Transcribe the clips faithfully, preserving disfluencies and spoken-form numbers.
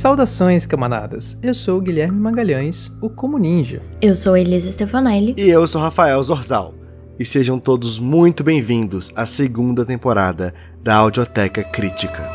Saudações, camaradas! Eu sou o Guilherme Magalhães, o Como Ninja. Eu sou a Elisa Stefanelli. E eu sou Rafael Zorzal. E sejam todos muito bem-vindos à segunda temporada da Audioteca Crítica.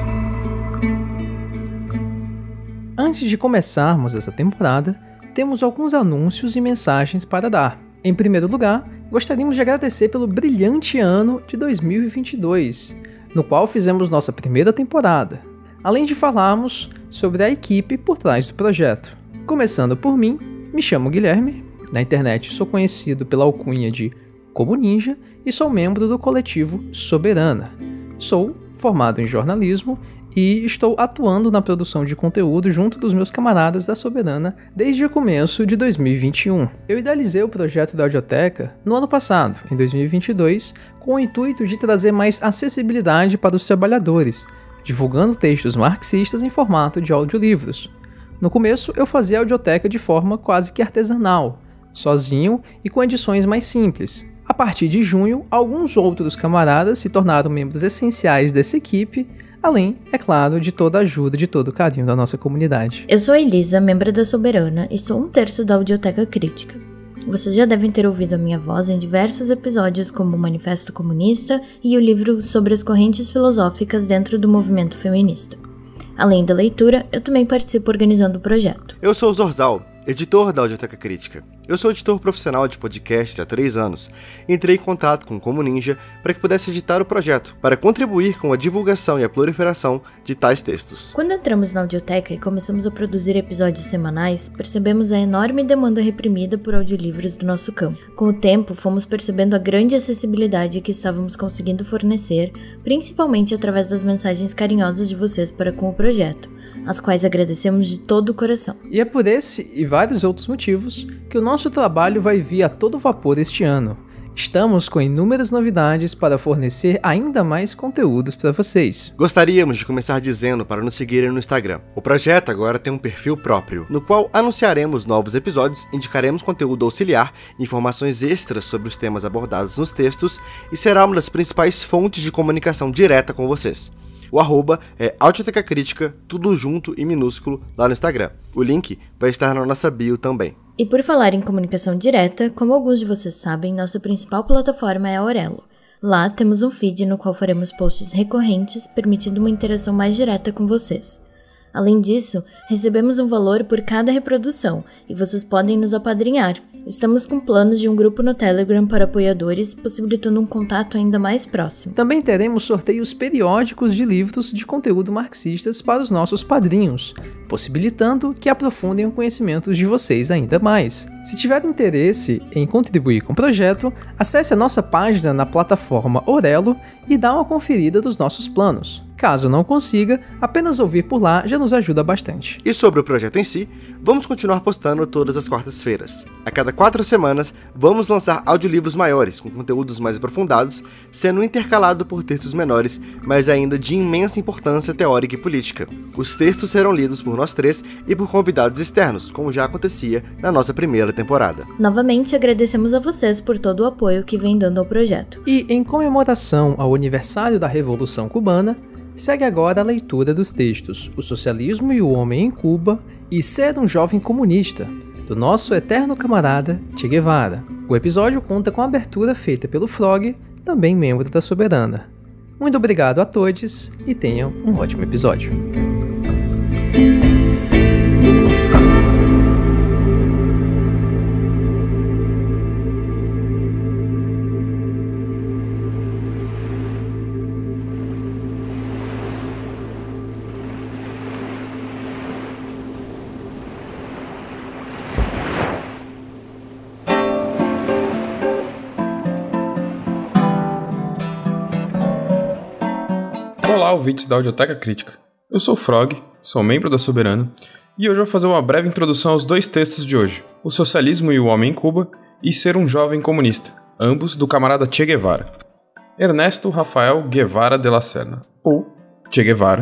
Antes de começarmos essa temporada, temos alguns anúncios e mensagens para dar. Em primeiro lugar, gostaríamos de agradecer pelo brilhante ano de dois mil e vinte e dois, no qual fizemos nossa primeira temporada, além de falarmos sobre a equipe por trás do projeto. Começando por mim, me chamo Guilherme, na internet sou conhecido pela alcunha de Como Ninja e sou membro do coletivo Soberana. Sou formado em jornalismo e estou atuando na produção de conteúdo junto dos meus camaradas da Soberana desde o começo de dois mil e vinte e um. Eu idealizei o projeto da Audioteca no ano passado, em dois mil e vinte e dois, com o intuito de trazer mais acessibilidade para os trabalhadores, divulgando textos marxistas em formato de audiolivros. No começo, eu fazia a audioteca de forma quase que artesanal, sozinho e com edições mais simples. A partir de junho, alguns outros camaradas se tornaram membros essenciais dessa equipe, além, é claro, de toda a ajuda e de todo o carinho da nossa comunidade. Eu sou a Elisa, membro da Soberana, e sou um terço da Audioteca Crítica. Vocês já devem ter ouvido a minha voz em diversos episódios como o Manifesto Comunista e o livro sobre as correntes filosóficas dentro do movimento feminista. Além da leitura, eu também participo organizando o projeto. Eu sou o Zorzal, editor da Audioteca Crítica. Eu sou editor profissional de podcasts há três anos e entrei em contato com o Como Ninja para que pudesse editar o projeto, para contribuir com a divulgação e a proliferação de tais textos. Quando entramos na audioteca e começamos a produzir episódios semanais, percebemos a enorme demanda reprimida por audiolivros do nosso campo. Com o tempo, fomos percebendo a grande acessibilidade que estávamos conseguindo fornecer, principalmente através das mensagens carinhosas de vocês para com o projeto, as quais agradecemos de todo o coração. E é por esse e vários outros motivos que o nosso trabalho vai vir a todo vapor este ano. Estamos com inúmeras novidades para fornecer ainda mais conteúdos para vocês. Gostaríamos de começar dizendo para nos seguirem no Instagram. O projeto agora tem um perfil próprio, no qual anunciaremos novos episódios, indicaremos conteúdo auxiliar, informações extras sobre os temas abordados nos textos e será uma das principais fontes de comunicação direta com vocês. O arroba é Audioteca Crítica, tudo junto e minúsculo lá no Instagram. O link vai estar na nossa bio também. E por falar em comunicação direta, como alguns de vocês sabem, nossa principal plataforma é a Aurelo. Lá temos um feed no qual faremos posts recorrentes, permitindo uma interação mais direta com vocês. Além disso, recebemos um valor por cada reprodução e vocês podem nos apadrinhar. Estamos com planos de um grupo no Telegram para apoiadores, possibilitando um contato ainda mais próximo. Também teremos sorteios periódicos de livros de conteúdo marxistas para os nossos padrinhos, possibilitando que aprofundem o conhecimento de vocês ainda mais. Se tiver interesse em contribuir com o projeto, acesse a nossa página na plataforma Aurelo e dá uma conferida dos nossos planos. Caso não consiga, apenas ouvir por lá já nos ajuda bastante. E sobre o projeto em si, vamos continuar postando todas as quartas-feiras. A cada quatro semanas, vamos lançar audiolivros maiores, com conteúdos mais aprofundados, sendo intercalado por textos menores, mas ainda de imensa importância teórica e política. Os textos serão lidos por nós três e por convidados externos, como já acontecia na nossa primeira temporada. Novamente, agradecemos a vocês por todo o apoio que vem dando ao projeto. E em comemoração ao aniversário da Revolução Cubana, segue agora a leitura dos textos O Socialismo e o Homem em Cuba e Ser um Jovem Comunista, do nosso eterno camarada Che Guevara. O episódio conta com a abertura feita pelo Frog, também membro da Soberana. Muito obrigado a todos e tenham um ótimo episódio. Olá, ouvintes da Audioteca Crítica. Eu sou o Frog, sou membro da Soberana, e hoje eu vou fazer uma breve introdução aos dois textos de hoje, O Socialismo e o Homem em Cuba e Ser um Jovem Comunista, ambos do camarada Che Guevara. Ernesto Rafael Guevara de la Serna, ou Che Guevara,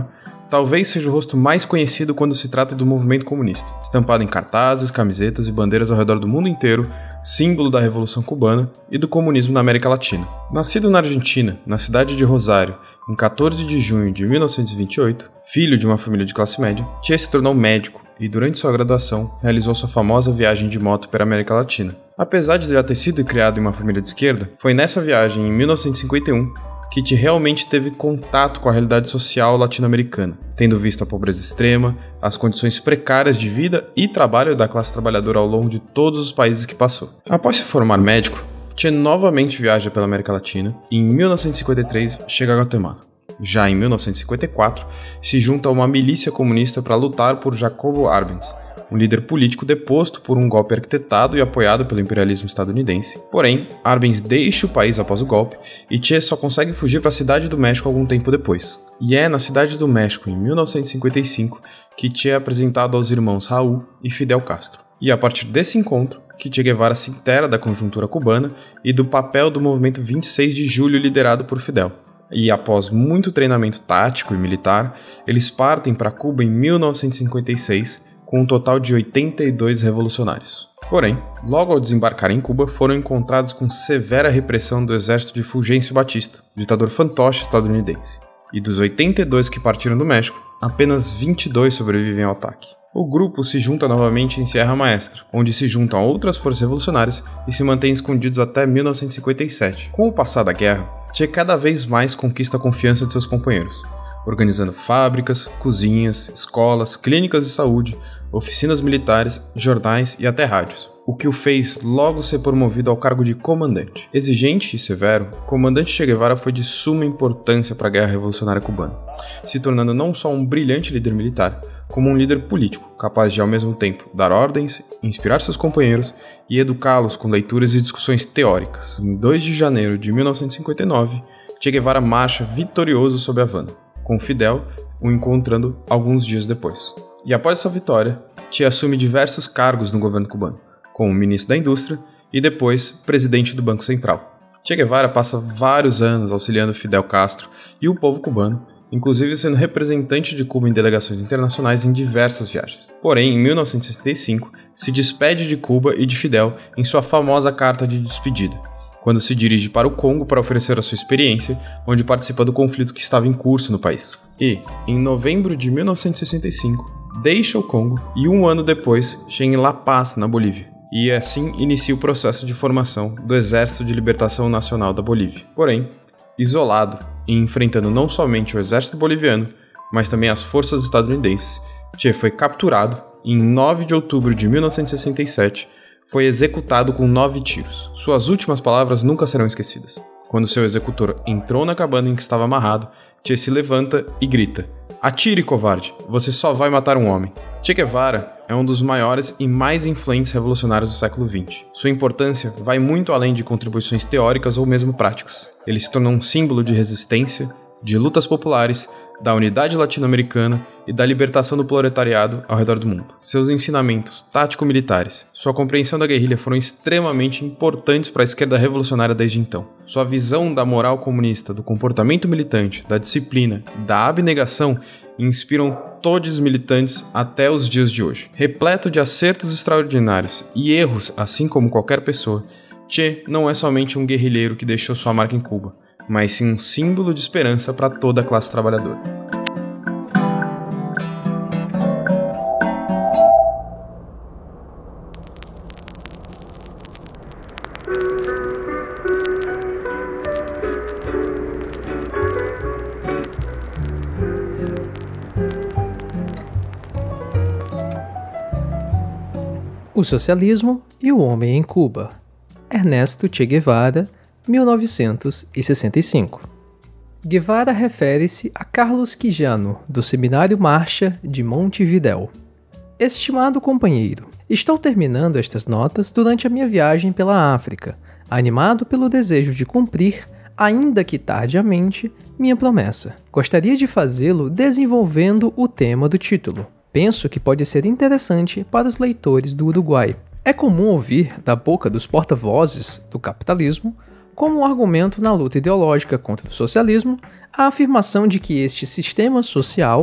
talvez seja o rosto mais conhecido quando se trata do movimento comunista, estampado em cartazes, camisetas e bandeiras ao redor do mundo inteiro, símbolo da Revolução Cubana e do comunismo na América Latina. Nascido na Argentina, na cidade de Rosário, em quatorze de junho de mil novecentos e vinte e oito, filho de uma família de classe média, Che se tornou médico e, durante sua graduação, realizou sua famosa viagem de moto pela América Latina. Apesar de já ter sido criado em uma família de esquerda, foi nessa viagem, em mil novecentos e cinquenta e um, que Che realmente teve contato com a realidade social latino-americana, tendo visto a pobreza extrema, as condições precárias de vida e trabalho da classe trabalhadora ao longo de todos os países que passou. Após se formar médico, Che novamente viaja pela América Latina e, em mil novecentos e cinquenta e três, chega a Guatemala. Já em mil novecentos e cinquenta e quatro, se junta a uma milícia comunista para lutar por Jacobo Arbenz, um líder político deposto por um golpe arquitetado e apoiado pelo imperialismo estadunidense. Porém, Arbenz deixa o país após o golpe e Che só consegue fugir para a Cidade do México algum tempo depois. E é na Cidade do México, em mil novecentos e cinquenta e cinco, que Che é apresentado aos irmãos Raul e Fidel Castro. E a partir desse encontro, que Che Guevara se intera da conjuntura cubana e do papel do movimento vinte e seis de julho liderado por Fidel. E após muito treinamento tático e militar, eles partem para Cuba em mil novecentos e cinquenta e seis, com um total de oitenta e dois revolucionários. Porém, logo ao desembarcar em Cuba, foram encontrados com severa repressão do exército de Fulgêncio Batista, ditador fantoche estadunidense. E dos oitenta e dois que partiram do México, apenas vinte e dois sobrevivem ao ataque. O grupo se junta novamente em Sierra Maestra, onde se juntam a outras forças revolucionárias e se mantêm escondidos até mil novecentos e cinquenta e sete. Com o passar da guerra, Che cada vez mais conquista a confiança de seus companheiros, organizando fábricas, cozinhas, escolas, clínicas de saúde, oficinas militares, jornais e até rádios, o que o fez logo ser promovido ao cargo de comandante. Exigente e severo, o comandante Che Guevara foi de suma importância para a Guerra Revolucionária Cubana, se tornando não só um brilhante líder militar, como um líder político, capaz de ao mesmo tempo dar ordens, inspirar seus companheiros e educá-los com leituras e discussões teóricas. Em dois de janeiro de mil novecentos e cinquenta e nove, Che Guevara marcha vitorioso sobre Havana, com Fidel o encontrando alguns dias depois. E após essa vitória, Che assume diversos cargos no governo cubano, como ministro da Indústria e depois presidente do Banco Central. Che Guevara passa vários anos auxiliando Fidel Castro e o povo cubano, inclusive sendo representante de Cuba em delegações internacionais em diversas viagens. Porém, em mil novecentos e sessenta e cinco, se despede de Cuba e de Fidel em sua famosa carta de despedida, quando se dirige para o Congo para oferecer a sua experiência, onde participa do conflito que estava em curso no país. E, em novembro de mil novecentos e sessenta e cinco, deixa o Congo e um ano depois chega em La Paz, na Bolívia. E assim inicia o processo de formação do Exército de Libertação Nacional da Bolívia. Porém, isolado e enfrentando não somente o exército boliviano, mas também as forças estadunidenses, Che foi capturado e em nove de outubro de mil novecentos e sessenta e sete foi executado com nove tiros. Suas últimas palavras nunca serão esquecidas. Quando seu executor entrou na cabana em que estava amarrado, Che se levanta e grita: "Atire, covarde! Você só vai matar um homem." Che Guevara é um dos maiores e mais influentes revolucionários do século vinte. Sua importância vai muito além de contribuições teóricas ou mesmo práticas. Ele se tornou um símbolo de resistência, de lutas populares, da unidade latino-americana e da libertação do proletariado ao redor do mundo. Seus ensinamentos tático-militares, sua compreensão da guerrilha foram extremamente importantes para a esquerda revolucionária desde então. Sua visão da moral comunista, do comportamento militante, da disciplina, da abnegação inspiram todos os militantes até os dias de hoje. Repleto de acertos extraordinários e erros, assim como qualquer pessoa, Che não é somente um guerrilheiro que deixou sua marca em Cuba, mas sim um símbolo de esperança para toda a classe trabalhadora. O socialismo e o homem em Cuba. Ernesto Che Guevara, mil novecentos e sessenta e cinco. Guevara refere-se a Carlos Quijano, do Seminário Marcha de Montevidéu. Estimado companheiro, estou terminando estas notas durante a minha viagem pela África, animado pelo desejo de cumprir, ainda que tardiamente, minha promessa. Gostaria de fazê-lo desenvolvendo o tema do título. Penso que pode ser interessante para os leitores do Uruguai. É comum ouvir da boca dos porta-vozes do capitalismo, como um argumento na luta ideológica contra o socialismo, a afirmação de que este sistema social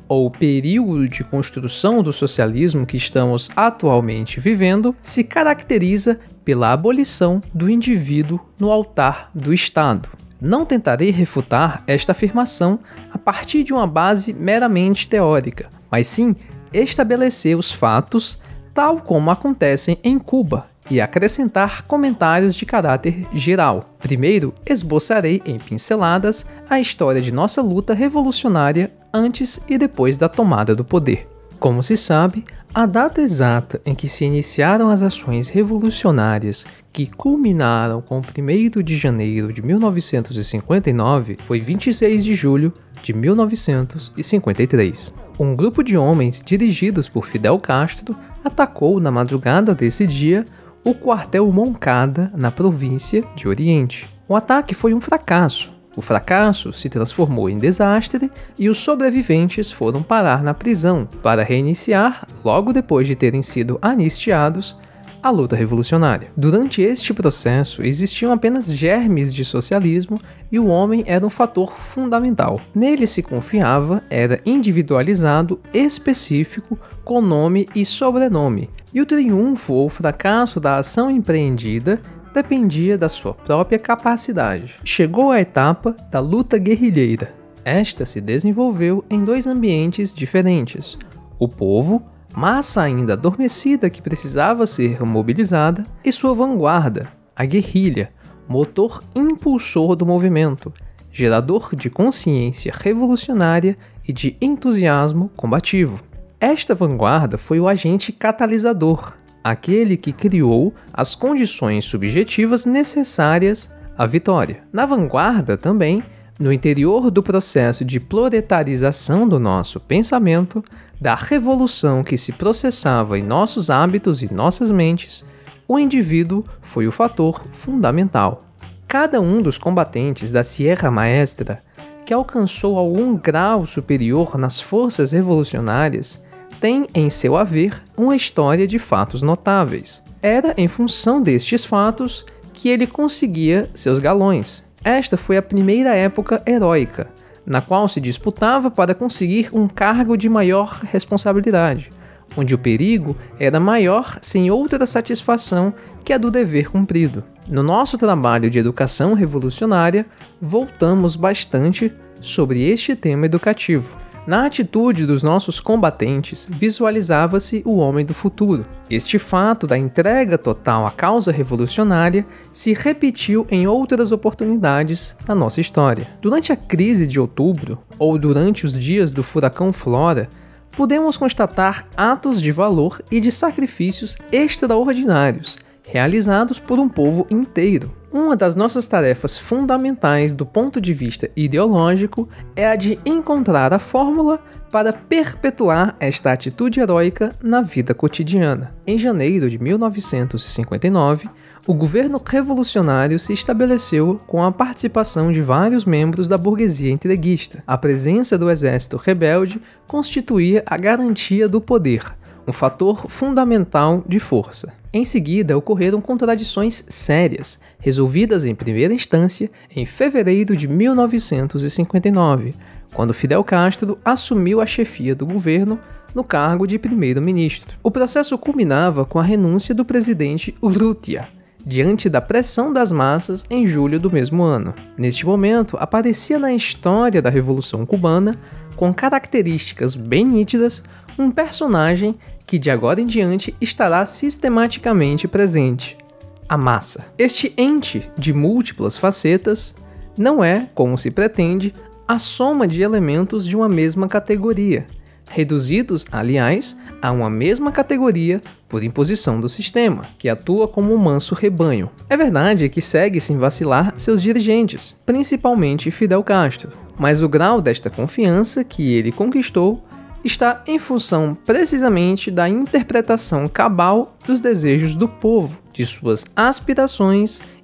ou período de construção do socialismo que estamos atualmente vivendo, se caracteriza pela abolição do indivíduo no altar do Estado. Não tentarei refutar esta afirmação a partir de uma base meramente teórica, mas sim estabelecer os fatos tal como acontecem em Cuba e acrescentar comentários de caráter geral. Primeiro, esboçarei em pinceladas a história de nossa luta revolucionária antes e depois da tomada do poder. Como se sabe, a data exata em que se iniciaram as ações revolucionárias que culminaram com o primeiro de janeiro de mil novecentos e cinquenta e nove foi vinte e seis de julho de mil novecentos e cinquenta e três. Um grupo de homens dirigidos por Fidel Castro atacou na madrugada desse dia o quartel Moncada na província de Oriente. O ataque foi um fracasso. O fracasso se transformou em desastre e os sobreviventes foram parar na prisão para reiniciar, logo depois de terem sido anistiados, a luta revolucionária. Durante este processo existiam apenas germes de socialismo e o homem era um fator fundamental. Nele se confiava, era individualizado, específico, com nome e sobrenome. E o triunfo ou fracasso da ação empreendida dependia da sua própria capacidade. Chegou a etapa da luta guerrilheira. Esta se desenvolveu em dois ambientes diferentes. O povo, massa ainda adormecida que precisava ser mobilizada, e sua vanguarda, a guerrilha, motor impulsor do movimento, gerador de consciência revolucionária e de entusiasmo combativo. Esta vanguarda foi o agente catalisador, aquele que criou as condições subjetivas necessárias à vitória. Na vanguarda também, no interior do processo de proletarização do nosso pensamento, da revolução que se processava em nossos hábitos e nossas mentes, o indivíduo foi o fator fundamental. Cada um dos combatentes da Sierra Maestra, que alcançou algum grau superior nas forças revolucionárias, tem em seu haver uma história de fatos notáveis. Era em função destes fatos que ele conseguia seus galões. Esta foi a primeira época heróica, na qual se disputava para conseguir um cargo de maior responsabilidade, onde o perigo era maior sem outra satisfação que a do dever cumprido. No nosso trabalho de educação revolucionária, voltamos bastante sobre este tema educativo. Na atitude dos nossos combatentes, visualizava-se o homem do futuro. Este fato da entrega total à causa revolucionária se repetiu em outras oportunidades na nossa história. Durante a crise de outubro, ou durante os dias do furacão Flora, podemos constatar atos de valor e de sacrifícios extraordinários, realizados por um povo inteiro. Uma das nossas tarefas fundamentais do ponto de vista ideológico é a de encontrar a fórmula para perpetuar esta atitude heróica na vida cotidiana. Em janeiro de mil novecentos e cinquenta e nove, o governo revolucionário se estabeleceu com a participação de vários membros da burguesia entreguista. A presença do exército rebelde constituía a garantia do poder, um fator fundamental de força. Em seguida, ocorreram contradições sérias, resolvidas em primeira instância em fevereiro de mil novecentos e cinquenta e nove, quando Fidel Castro assumiu a chefia do governo no cargo de primeiro-ministro. O processo culminava com a renúncia do presidente Urrutia, diante da pressão das massas em julho do mesmo ano. Neste momento, aparecia na história da Revolução Cubana, com características bem nítidas, um personagem que de agora em diante estará sistematicamente presente: a massa. Este ente de múltiplas facetas não é, como se pretende, a soma de elementos de uma mesma categoria, reduzidos, aliás, a uma mesma categoria por imposição do sistema, que atua como um manso rebanho. É verdade que segue sem vacilar seus dirigentes, principalmente Fidel Castro, mas o grau desta confiança que ele conquistou está em função precisamente da interpretação cabal dos desejos do povo, de suas aspirações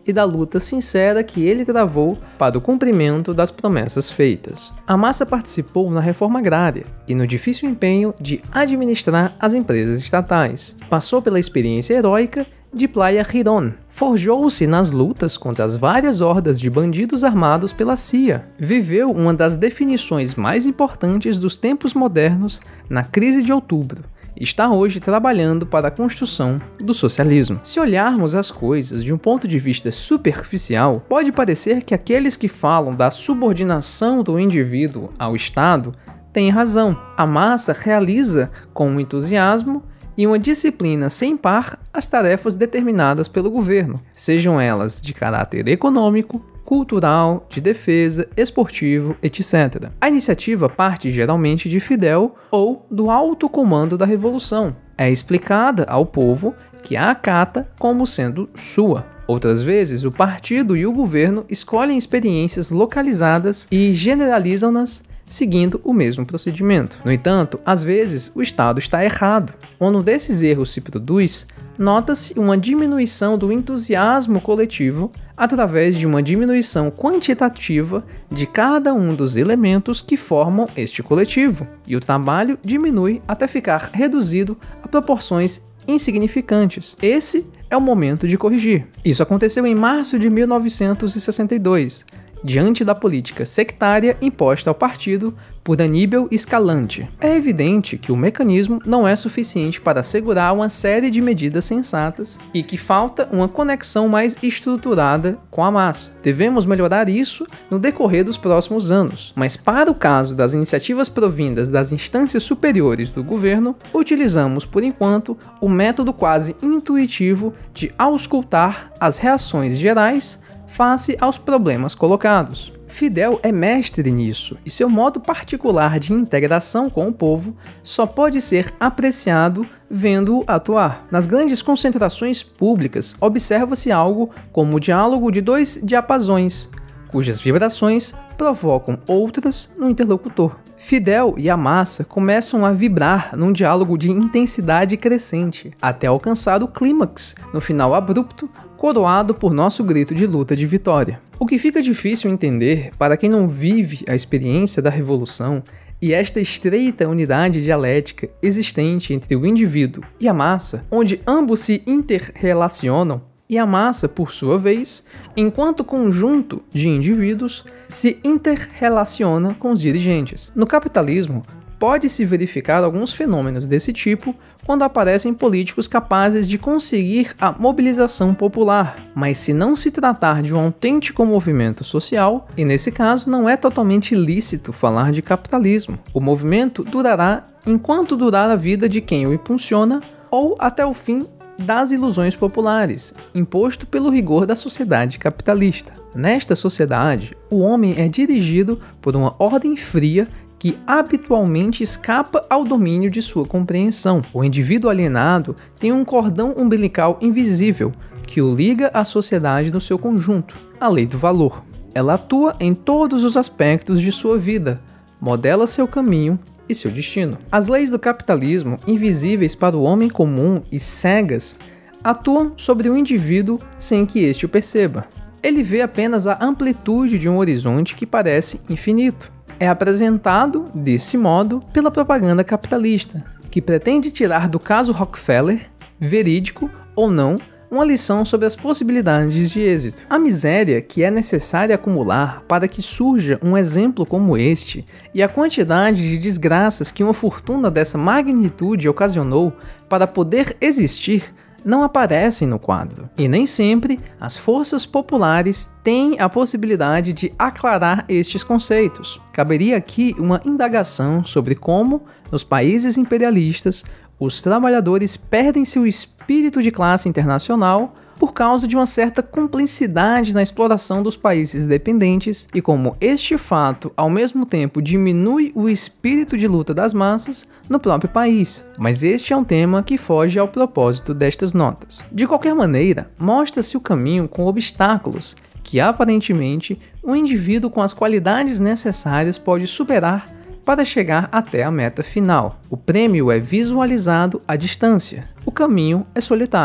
e da luta sincera que ele travou para o cumprimento das promessas feitas. A massa participou na reforma agrária e no difícil empenho de administrar as empresas estatais. Passou pela experiência heróica de Playa Girón. Forjou-se nas lutas contra as várias hordas de bandidos armados pela C I A. Viveu uma das definições mais importantes dos tempos modernos na crise de outubro. Está hoje trabalhando para a construção do socialismo. Se olharmos as coisas de um ponto de vista superficial, pode parecer que aqueles que falam da subordinação do indivíduo ao Estado têm razão. A massa realiza com entusiasmo e uma disciplina sem par as tarefas determinadas pelo governo, sejam elas de caráter econômico, cultural, de defesa, esportivo, etcétera. A iniciativa parte geralmente de Fidel ou do alto comando da revolução. É explicada ao povo que a acata como sendo sua. Outras vezes, o partido e o governo escolhem experiências localizadas e generalizam-nas seguindo o mesmo procedimento. No entanto, às vezes o Estado está errado. Quando um desses erros se produz, nota-se uma diminuição do entusiasmo coletivo através de uma diminuição quantitativa de cada um dos elementos que formam este coletivo, e o trabalho diminui até ficar reduzido a proporções insignificantes. Esse é o momento de corrigir. Isso aconteceu em março de mil novecentos e sessenta e dois, diante da política sectária imposta ao partido por Aníbal Escalante. É evidente que o mecanismo não é suficiente para assegurar uma série de medidas sensatas e que falta uma conexão mais estruturada com a massa. Devemos melhorar isso no decorrer dos próximos anos, mas para o caso das iniciativas provindas das instâncias superiores do governo, utilizamos por enquanto o método quase intuitivo de auscultar as reações gerais face aos problemas colocados. Fidel é mestre nisso, e seu modo particular de integração com o povo só pode ser apreciado vendo-o atuar. Nas grandes concentrações públicas, observa-se algo como o diálogo de dois diapasões, cujas vibrações provocam outras no interlocutor. Fidel e a massa começam a vibrar num diálogo de intensidade crescente, até alcançar o clímax, no final abrupto, coroado por nosso grito de luta de vitória. O que fica difícil entender para quem não vive a experiência da revolução e esta estreita unidade dialética existente entre o indivíduo e a massa, onde ambos se interrelacionam, e a massa, por sua vez, enquanto conjunto de indivíduos, se interrelaciona com os dirigentes. No capitalismo, pode-se verificar alguns fenômenos desse tipo quando aparecem políticos capazes de conseguir a mobilização popular, mas se não se tratar de um autêntico movimento social, e nesse caso não é totalmente lícito falar de capitalismo. O movimento durará enquanto durar a vida de quem o impulsiona ou até o fim das ilusões populares, imposto pelo rigor da sociedade capitalista. Nesta sociedade, o homem é dirigido por uma ordem fria que habitualmente escapa ao domínio de sua compreensão. O indivíduo alienado tem um cordão umbilical invisível que o liga à sociedade no seu conjunto, a lei do valor. Ela atua em todos os aspectos de sua vida, modela seu caminho e seu destino. As leis do capitalismo, invisíveis para o homem comum e cegas, atuam sobre o indivíduo sem que este o perceba. Ele vê apenas a amplitude de um horizonte que parece infinito. É apresentado, desse modo, pela propaganda capitalista, que pretende tirar do caso Rockefeller, verídico ou não, uma lição sobre as possibilidades de êxito. A miséria que é necessária acumular para que surja um exemplo como este e a quantidade de desgraças que uma fortuna dessa magnitude ocasionou para poder existir não aparecem no quadro. E nem sempre as forças populares têm a possibilidade de aclarar estes conceitos. Caberia aqui uma indagação sobre como, nos países imperialistas, os trabalhadores perdem seu espírito de classe internacional por causa de uma certa cumplicidade na exploração dos países dependentes e como este fato, ao mesmo tempo, diminui o espírito de luta das massas no próprio país. Mas este é um tema que foge ao propósito destas notas. De qualquer maneira, mostra-se o caminho com obstáculos que, aparentemente, um indivíduo com as qualidades necessárias pode superar para chegar até a meta final. O prêmio é visualizado à distância. O caminho é solitário.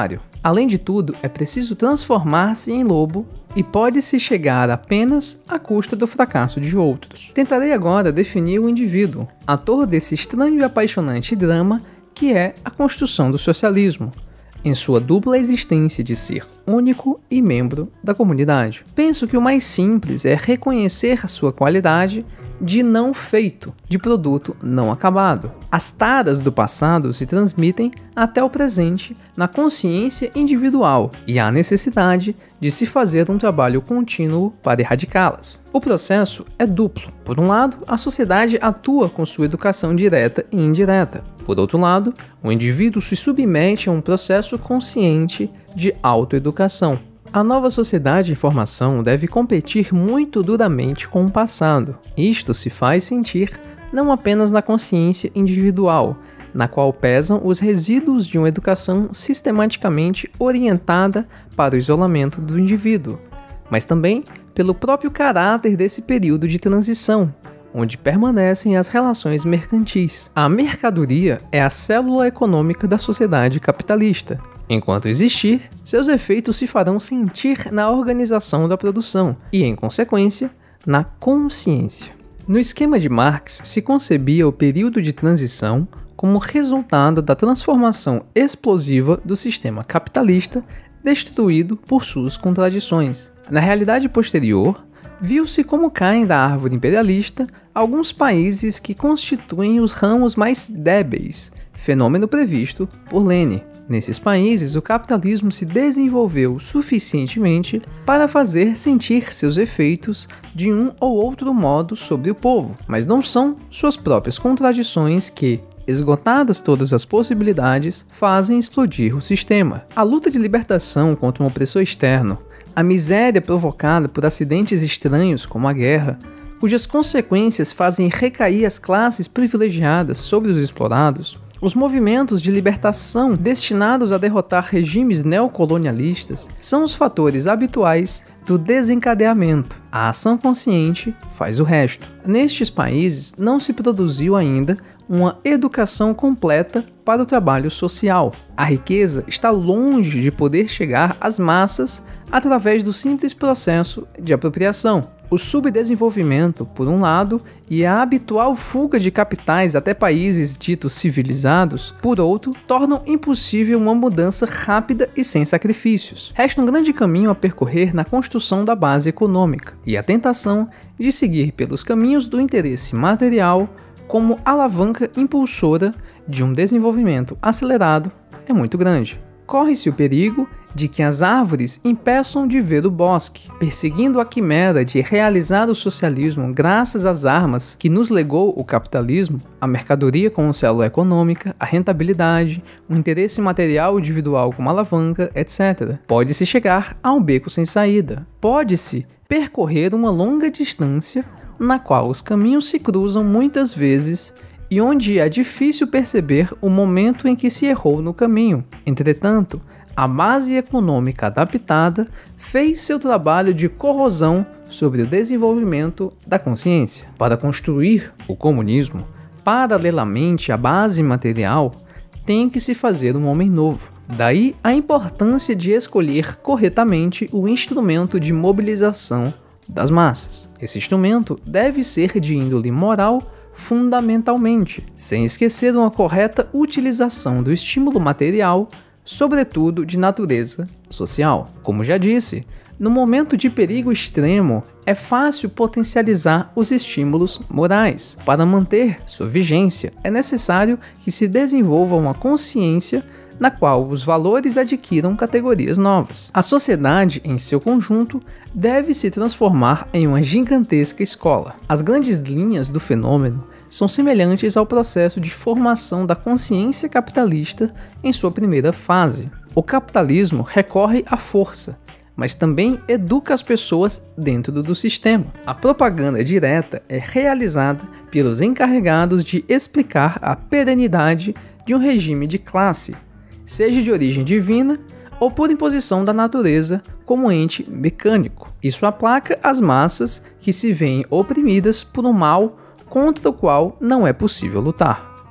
Além de tudo, é preciso transformar-se em lobo e pode-se chegar apenas à custa do fracasso de outros. Tentarei agora definir o indivíduo, ator desse estranho e apaixonante drama que é a construção do socialismo, em sua dupla existência de ser único e membro da comunidade. Penso que o mais simples é reconhecer a sua qualidade de não feito, de produto não acabado. As taras do passado se transmitem até o presente na consciência individual e há necessidade de se fazer um trabalho contínuo para erradicá-las. O processo é duplo. Por um lado, a sociedade atua com sua educação direta e indireta. Por outro lado, o indivíduo se submete a um processo consciente de autoeducação. A nova sociedade em formação deve competir muito duramente com o passado. Isto se faz sentir não apenas na consciência individual, na qual pesam os resíduos de uma educação sistematicamente orientada para o isolamento do indivíduo, mas também pelo próprio caráter desse período de transição, onde permanecem as relações mercantis. A mercadoria é a célula econômica da sociedade capitalista. Enquanto existir, seus efeitos se farão sentir na organização da produção e, em consequência, na consciência. No esquema de Marx, se concebia o período de transição como resultado da transformação explosiva do sistema capitalista destruído por suas contradições. Na realidade posterior, viu-se como caem da árvore imperialista alguns países que constituem os ramos mais débeis, fenômeno previsto por Lênin. Nesses países, o capitalismo se desenvolveu suficientemente para fazer sentir seus efeitos de um ou outro modo sobre o povo, mas não são suas próprias contradições que, esgotadas todas as possibilidades, fazem explodir o sistema. A luta de libertação contra um opressor externo, a miséria provocada por acidentes estranhos como a guerra, cujas consequências fazem recair as classes privilegiadas sobre os explorados, os movimentos de libertação destinados a derrotar regimes neocolonialistas são os fatores habituais do desencadeamento. A ação consciente faz o resto. Nestes países não se produziu ainda uma educação completa para o trabalho social. A riqueza está longe de poder chegar às massas através do simples processo de apropriação. O subdesenvolvimento, por um lado, e a habitual fuga de capitais até países ditos civilizados, por outro, tornam impossível uma mudança rápida e sem sacrifícios. Resta um grande caminho a percorrer na construção da base econômica, e a tentação de seguir pelos caminhos do interesse material como alavanca impulsora de um desenvolvimento acelerado é muito grande. Corre-se o perigo de que as árvores impeçam de ver o bosque, perseguindo a quimera de realizar o socialismo graças às armas que nos legou o capitalismo, a mercadoria como célula econômica, a rentabilidade, o interesse material individual como alavanca, etcétera. Pode-se chegar a um beco sem saída. Pode-se percorrer uma longa distância na qual os caminhos se cruzam muitas vezes e onde é difícil perceber o momento em que se errou no caminho. Entretanto, a base econômica adaptada fez seu trabalho de corrosão sobre o desenvolvimento da consciência. Para construir o comunismo, paralelamente à base material, tem que se fazer um homem novo. Daí a importância de escolher corretamente o instrumento de mobilização das massas. Esse instrumento deve ser de índole moral fundamentalmente, sem esquecer uma correta utilização do estímulo material, sobretudo de natureza social. Como já disse, no momento de perigo extremo, é fácil potencializar os estímulos morais. Para manter sua vigência, é necessário que se desenvolva uma consciência na qual os valores adquiram categorias novas. A sociedade, em seu conjunto, deve se transformar em uma gigantesca escola. As grandes linhas do fenômeno são semelhantes ao processo de formação da consciência capitalista em sua primeira fase. O capitalismo recorre à força, mas também educa as pessoas dentro do sistema. A propaganda direta é realizada pelos encarregados de explicar a perenidade de um regime de classe, seja de origem divina ou por imposição da natureza como ente mecânico. Isso aplaca as massas que se veem oprimidas por um mal contra o qual não é possível lutar.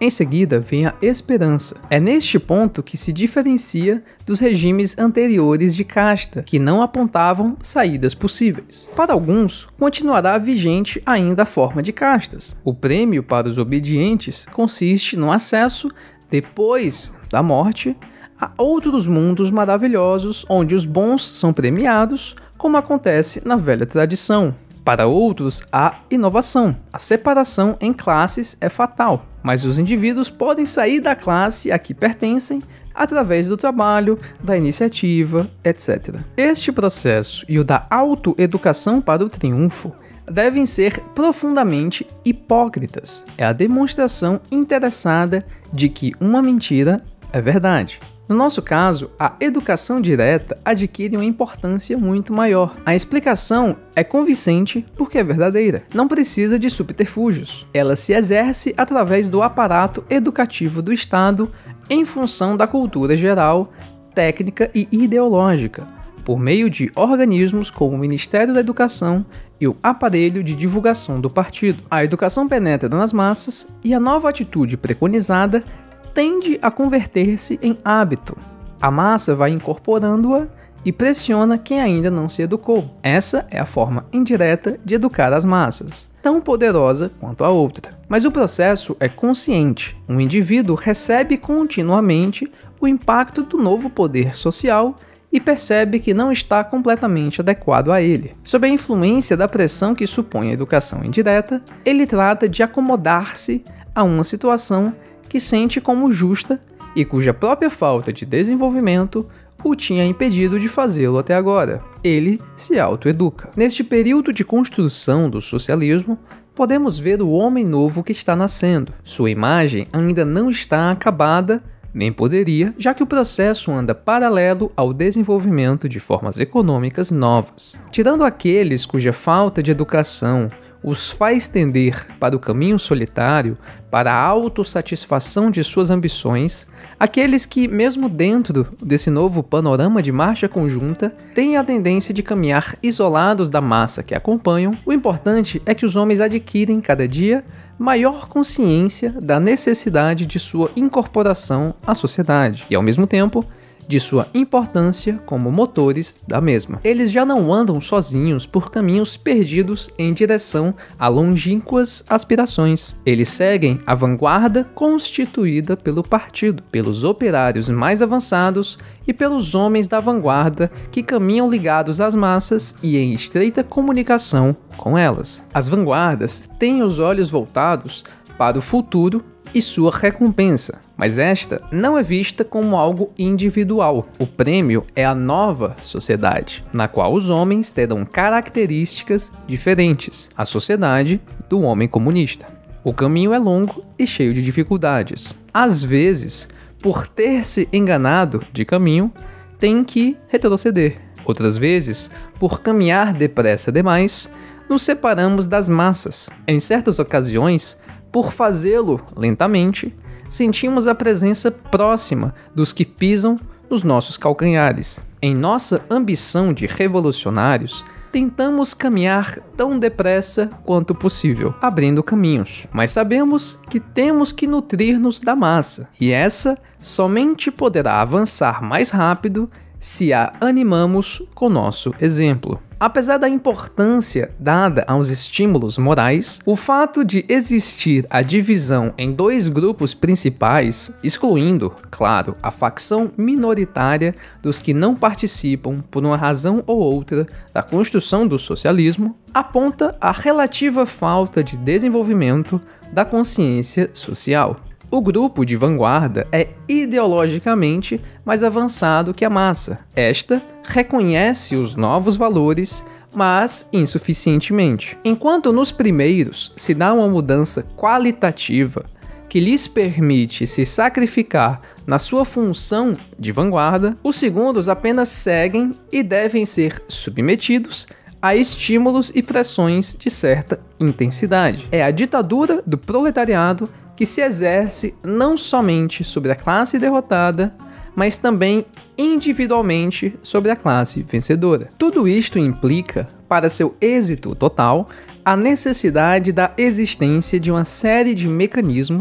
Em seguida vem a esperança. É neste ponto que se diferencia dos regimes anteriores de casta, que não apontavam saídas possíveis. Para alguns, continuará vigente ainda a forma de castas. O prêmio para os obedientes consiste no acesso, depois da morte, a outros mundos maravilhosos, onde os bons são premiados, como acontece na velha tradição. Para outros, há inovação. A separação em classes é fatal, mas os indivíduos podem sair da classe a que pertencem através do trabalho, da iniciativa, etcétera. Este processo e o da autoeducação para o triunfo devem ser profundamente hipócritas. É a demonstração interessada de que uma mentira é verdade. No nosso caso, a educação direta adquire uma importância muito maior. A explicação é convincente porque é verdadeira. Não precisa de subterfúgios. Ela se exerce através do aparato educativo do Estado em função da cultura geral, técnica e ideológica, por meio de organismos como o Ministério da Educação e o aparelho de divulgação do partido. A educação penetra nas massas e a nova atitude preconizada tende a converter-se em hábito. A massa vai incorporando-a e pressiona quem ainda não se educou. Essa é a forma indireta de educar as massas, tão poderosa quanto a outra. Mas o processo é consciente. Um indivíduo recebe continuamente o impacto do novo poder social e percebe que não está completamente adequado a ele. Sob a influência da pressão que supõe a educação indireta, ele trata de acomodar-se a uma situação que sente como justa e cuja própria falta de desenvolvimento o tinha impedido de fazê-lo até agora. Ele se autoeduca. Neste período de construção do socialismo, podemos ver o homem novo que está nascendo. Sua imagem ainda não está acabada, nem poderia, já que o processo anda paralelo ao desenvolvimento de formas econômicas novas. Tirando aqueles cuja falta de educação os faz tender para o caminho solitário, para a autossatisfação de suas ambições, aqueles que, mesmo dentro desse novo panorama de marcha conjunta, têm a tendência de caminhar isolados da massa que acompanham, o importante é que os homens adquirem cada dia maior consciência da necessidade de sua incorporação à sociedade e, ao mesmo tempo, de sua importância como motores da mesma. Eles já não andam sozinhos por caminhos perdidos em direção a longínquas aspirações. Eles seguem a vanguarda constituída pelo partido, pelos operários mais avançados e pelos homens da vanguarda que caminham ligados às massas e em estreita comunicação com elas. As vanguardas têm os olhos voltados para o futuro e sua recompensa, mas esta não é vista como algo individual. O prêmio é a nova sociedade, na qual os homens terão características diferentes, a sociedade do homem comunista. O caminho é longo e cheio de dificuldades. Às vezes, por ter se enganado de caminho, tem que retroceder. Outras vezes, por caminhar depressa demais, nos separamos das massas. Em certas ocasiões, por fazê-lo lentamente, sentimos a presença próxima dos que pisam nos nossos calcanhares. Em nossa ambição de revolucionários, tentamos caminhar tão depressa quanto possível, abrindo caminhos. Mas sabemos que temos que nutrir-nos da massa, e essa somente poderá avançar mais rápido se a animamos com nosso exemplo. Apesar da importância dada aos estímulos morais, o fato de existir a divisão em dois grupos principais, excluindo, claro, a facção minoritária dos que não participam por uma razão ou outra da construção do socialismo, aponta a relativa falta de desenvolvimento da consciência social. O grupo de vanguarda é ideologicamente mais avançado que a massa. Esta reconhece os novos valores, mas insuficientemente. Enquanto nos primeiros se dá uma mudança qualitativa que lhes permite se sacrificar na sua função de vanguarda, os segundos apenas seguem e devem ser submetidos a estímulos e pressões de certa intensidade. É a ditadura do proletariado que se exerce não somente sobre a classe derrotada, mas também individualmente sobre a classe vencedora. Tudo isto implica, para seu êxito total, a necessidade da existência de uma série de mecanismos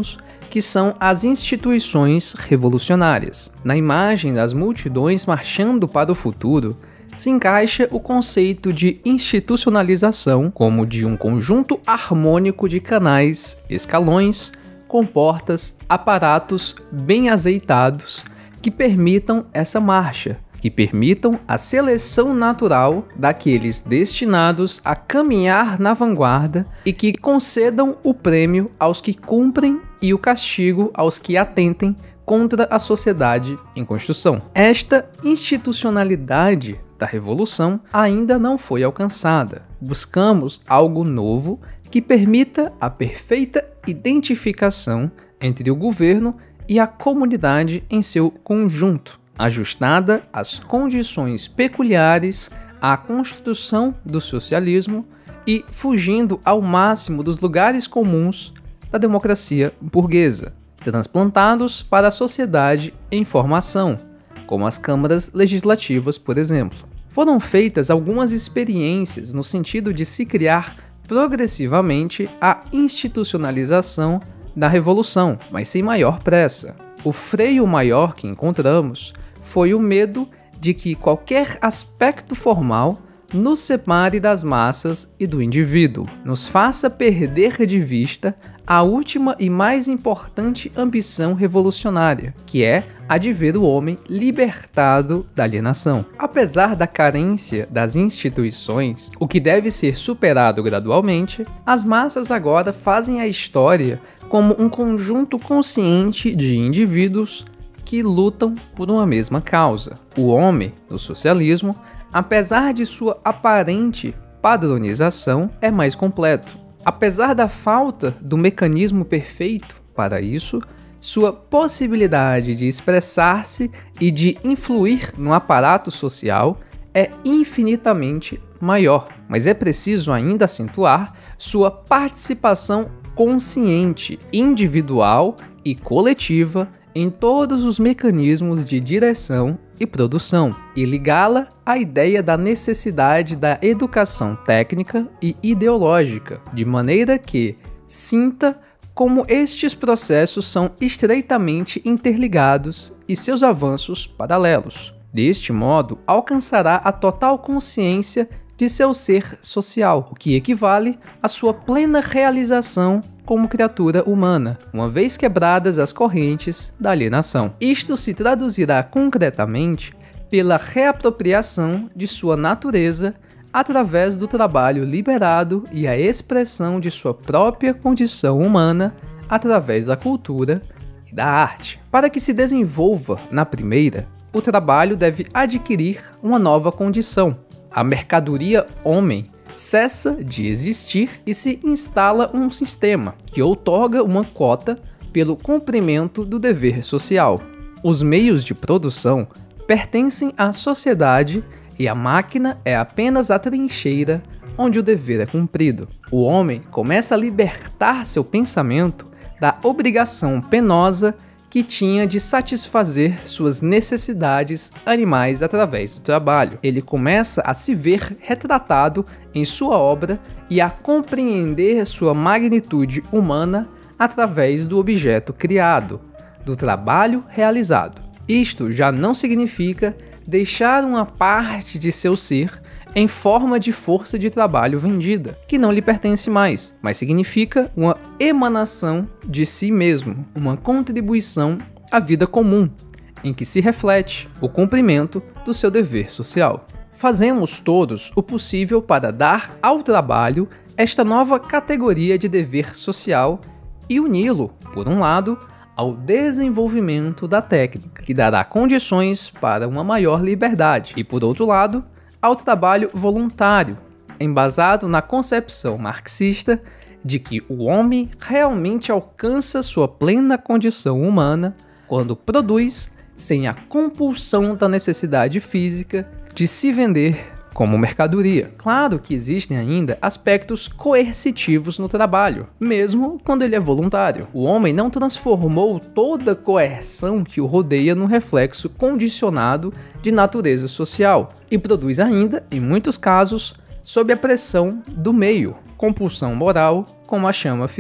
que são as instituições revolucionárias. Na imagem das multidões marchando para o futuro, se encaixa o conceito de institucionalização como de um conjunto harmônico de canais, escalões, comportas, aparatos bem azeitados que permitam essa marcha, que permitam a seleção natural daqueles destinados a caminhar na vanguarda e que concedam o prêmio aos que cumprem e o castigo aos que atentem contra a sociedade em construção. Esta institucionalidade da revolução ainda não foi alcançada. Buscamos algo novo que permita a perfeita identificação entre o governo e a comunidade em seu conjunto, ajustada às condições peculiares à construção do socialismo e fugindo ao máximo dos lugares comuns da democracia burguesa, transplantados para a sociedade em formação, como as câmaras legislativas, por exemplo. Foram feitas algumas experiências no sentido de se criar progressivamente a institucionalização da revolução, mas sem maior pressa. O freio maior que encontramos foi o medo de que qualquer aspecto formal nos separe das massas e do indivíduo, nos faça perder de vista a última e mais importante ambição revolucionária, que é a de ver o homem libertado da alienação. Apesar da carência das instituições, o que deve ser superado gradualmente, as massas agora fazem a história como um conjunto consciente de indivíduos que lutam por uma mesma causa. O homem, no socialismo, apesar de sua aparente padronização, é mais completo. Apesar da falta do mecanismo perfeito para isso, sua possibilidade de expressar-se e de influir no aparato social é infinitamente maior, mas é preciso ainda acentuar sua participação consciente, individual e coletiva em todos os mecanismos de direção e produção, e ligá-la à ideia da necessidade da educação técnica e ideológica, de maneira que sinta como estes processos são estreitamente interligados e seus avanços paralelos. Deste modo, alcançará a total consciência de seu ser social, o que equivale à sua plena realização como criatura humana, uma vez quebradas as correntes da alienação. Isto se traduzirá concretamente pela reapropriação de sua natureza através do trabalho liberado e a expressão de sua própria condição humana através da cultura e da arte. Para que se desenvolva na primeira, o trabalho deve adquirir uma nova condição. A mercadoria homem cessa de existir e se instala um sistema que outorga uma cota pelo cumprimento do dever social. Os meios de produção pertencem à sociedade e a máquina é apenas a trincheira onde o dever é cumprido. O homem começa a libertar seu pensamento da obrigação penosa que tinha de satisfazer suas necessidades animais através do trabalho. Ele começa a se ver retratado em sua obra e a compreender sua magnitude humana através do objeto criado, do trabalho realizado. Isto já não significa deixar uma parte de seu ser em forma de força de trabalho vendida, que não lhe pertence mais, mas significa uma emanação de si mesmo, uma contribuição à vida comum, em que se reflete o cumprimento do seu dever social. Fazemos todos o possível para dar ao trabalho esta nova categoria de dever social e uni-lo, por um lado, ao desenvolvimento da técnica, que dará condições para uma maior liberdade, e por outro lado, ao trabalho voluntário, embasado na concepção marxista de que o homem realmente alcança sua plena condição humana quando produz sem a compulsão da necessidade física de se vender como mercadoria. Claro que existem ainda aspectos coercitivos no trabalho, mesmo quando ele é voluntário. O homem não transformou toda a coerção que o rodeia num reflexo condicionado de natureza social e produz ainda, em muitos casos, sob a pressão do meio, compulsão moral, como a chama Fidel.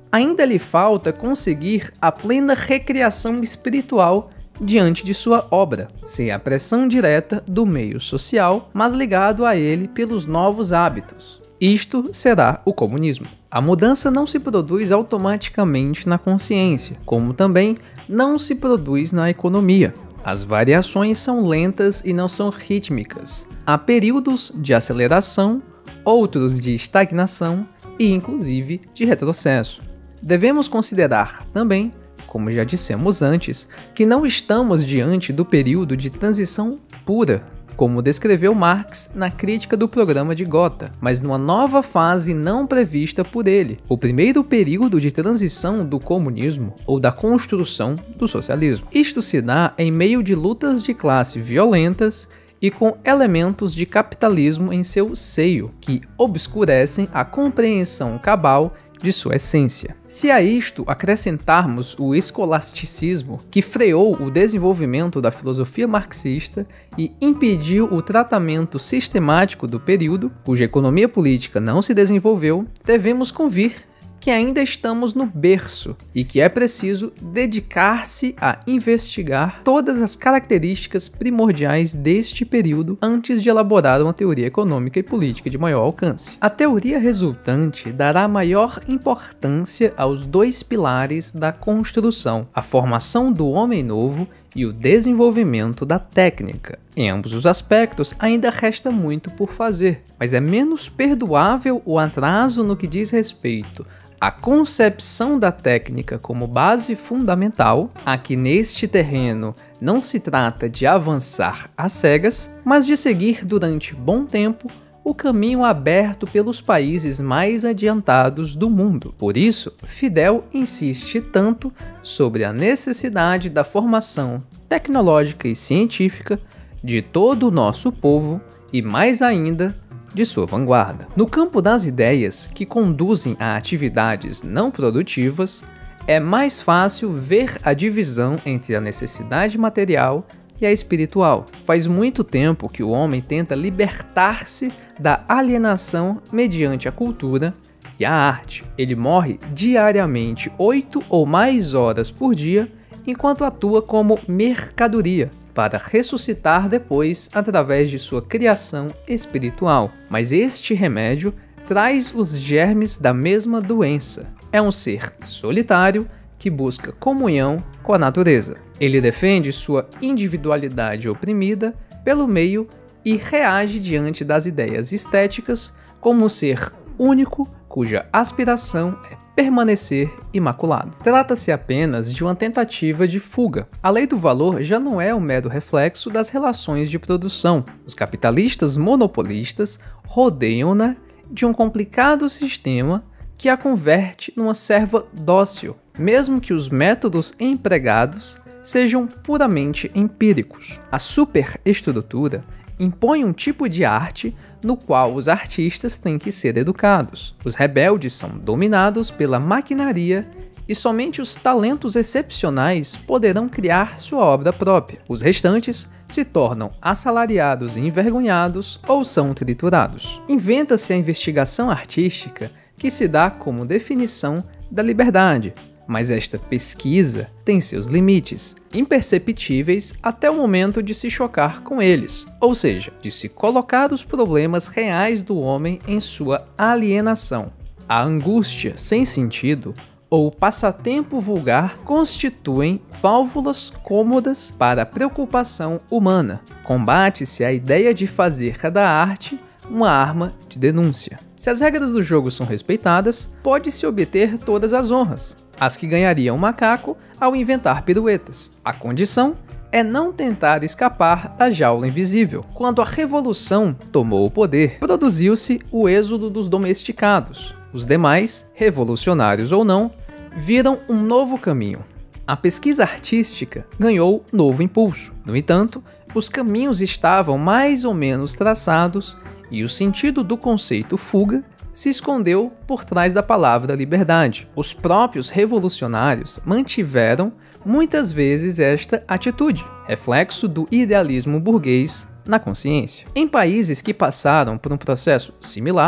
Ainda lhe falta conseguir a plena recriação espiritual diante de sua obra, sem a pressão direta do meio social, mas ligado a ele pelos novos hábitos. Isto será o comunismo. A mudança não se produz automaticamente na consciência, como também não se produz na economia. As variações são lentas e não são rítmicas. Há períodos de aceleração, outros de estagnação e, inclusive, de retrocesso. Devemos considerar também, como já dissemos antes, que não estamos diante do período de transição pura, como descreveu Marx na crítica do programa de Gotha, mas numa nova fase não prevista por ele, o primeiro período de transição do comunismo ou da construção do socialismo. Isto se dá em meio de lutas de classe violentas e com elementos de capitalismo em seu seio, que obscurecem a compreensão cabal de sua essência. Se a isto acrescentarmos o escolasticismo, que freou o desenvolvimento da filosofia marxista e impediu o tratamento sistemático do período, cuja economia política não se desenvolveu, devemos convir que ainda estamos no berço e que é preciso dedicar-se a investigar todas as características primordiais deste período antes de elaborar uma teoria econômica e política de maior alcance. A teoria resultante dará maior importância aos dois pilares da construção, a formação do homem novo e o desenvolvimento da técnica. Em ambos os aspectos, ainda resta muito por fazer, mas é menos perdoável o atraso no que diz respeito à concepção da técnica como base fundamental, a que neste terreno não se trata de avançar às cegas, mas de seguir durante bom tempo o caminho aberto pelos países mais adiantados do mundo. Por isso, Fidel insiste tanto sobre a necessidade da formação tecnológica e científica de todo o nosso povo e, mais ainda, de sua vanguarda. No campo das ideias que conduzem a atividades não produtivas, é mais fácil ver a divisão entre a necessidade material e a espiritual. Faz muito tempo que o homem tenta libertar-se da alienação mediante a cultura e a arte. Ele morre diariamente oito ou mais horas por dia enquanto atua como mercadoria, para ressuscitar depois através de sua criação espiritual. Mas este remédio traz os germes da mesma doença. É um ser solitário que busca comunhão com a natureza. Ele defende sua individualidade oprimida pelo meio e reage diante das ideias estéticas como um ser único cuja aspiração é permanecer imaculado. Trata-se apenas de uma tentativa de fuga. A lei do valor já não é um mero reflexo das relações de produção. Os capitalistas monopolistas rodeiam-na de um complicado sistema que a converte numa serva dócil, mesmo que os métodos empregados sejam puramente empíricos. A superestrutura impõe um tipo de arte no qual os artistas têm que ser educados. Os rebeldes são dominados pela maquinaria e somente os talentos excepcionais poderão criar sua obra própria. Os restantes se tornam assalariados e envergonhados ou são triturados. Inventa-se a investigação artística que se dá como definição da liberdade, mas esta pesquisa tem seus limites, imperceptíveis até o momento de se chocar com eles, ou seja, de se colocar os problemas reais do homem em sua alienação. A angústia sem sentido ou o passatempo vulgar constituem válvulas cômodas para a preocupação humana. Combate-se a ideia de fazer da arte uma arma de denúncia. Se as regras do jogo são respeitadas, pode-se obter todas as honras, as que ganharia um macaco ao inventar piruetas. A condição é não tentar escapar da jaula invisível. Quando a revolução tomou o poder, produziu-se o êxodo dos domesticados. Os demais, revolucionários ou não, viram um novo caminho. A pesquisa artística ganhou novo impulso. No entanto, os caminhos estavam mais ou menos traçados e o sentido do conceito fuga se escondeu por trás da palavra liberdade. Os próprios revolucionários mantiveram muitas vezes esta atitude, reflexo do idealismo burguês na consciência. Em países que passaram por um processo similar,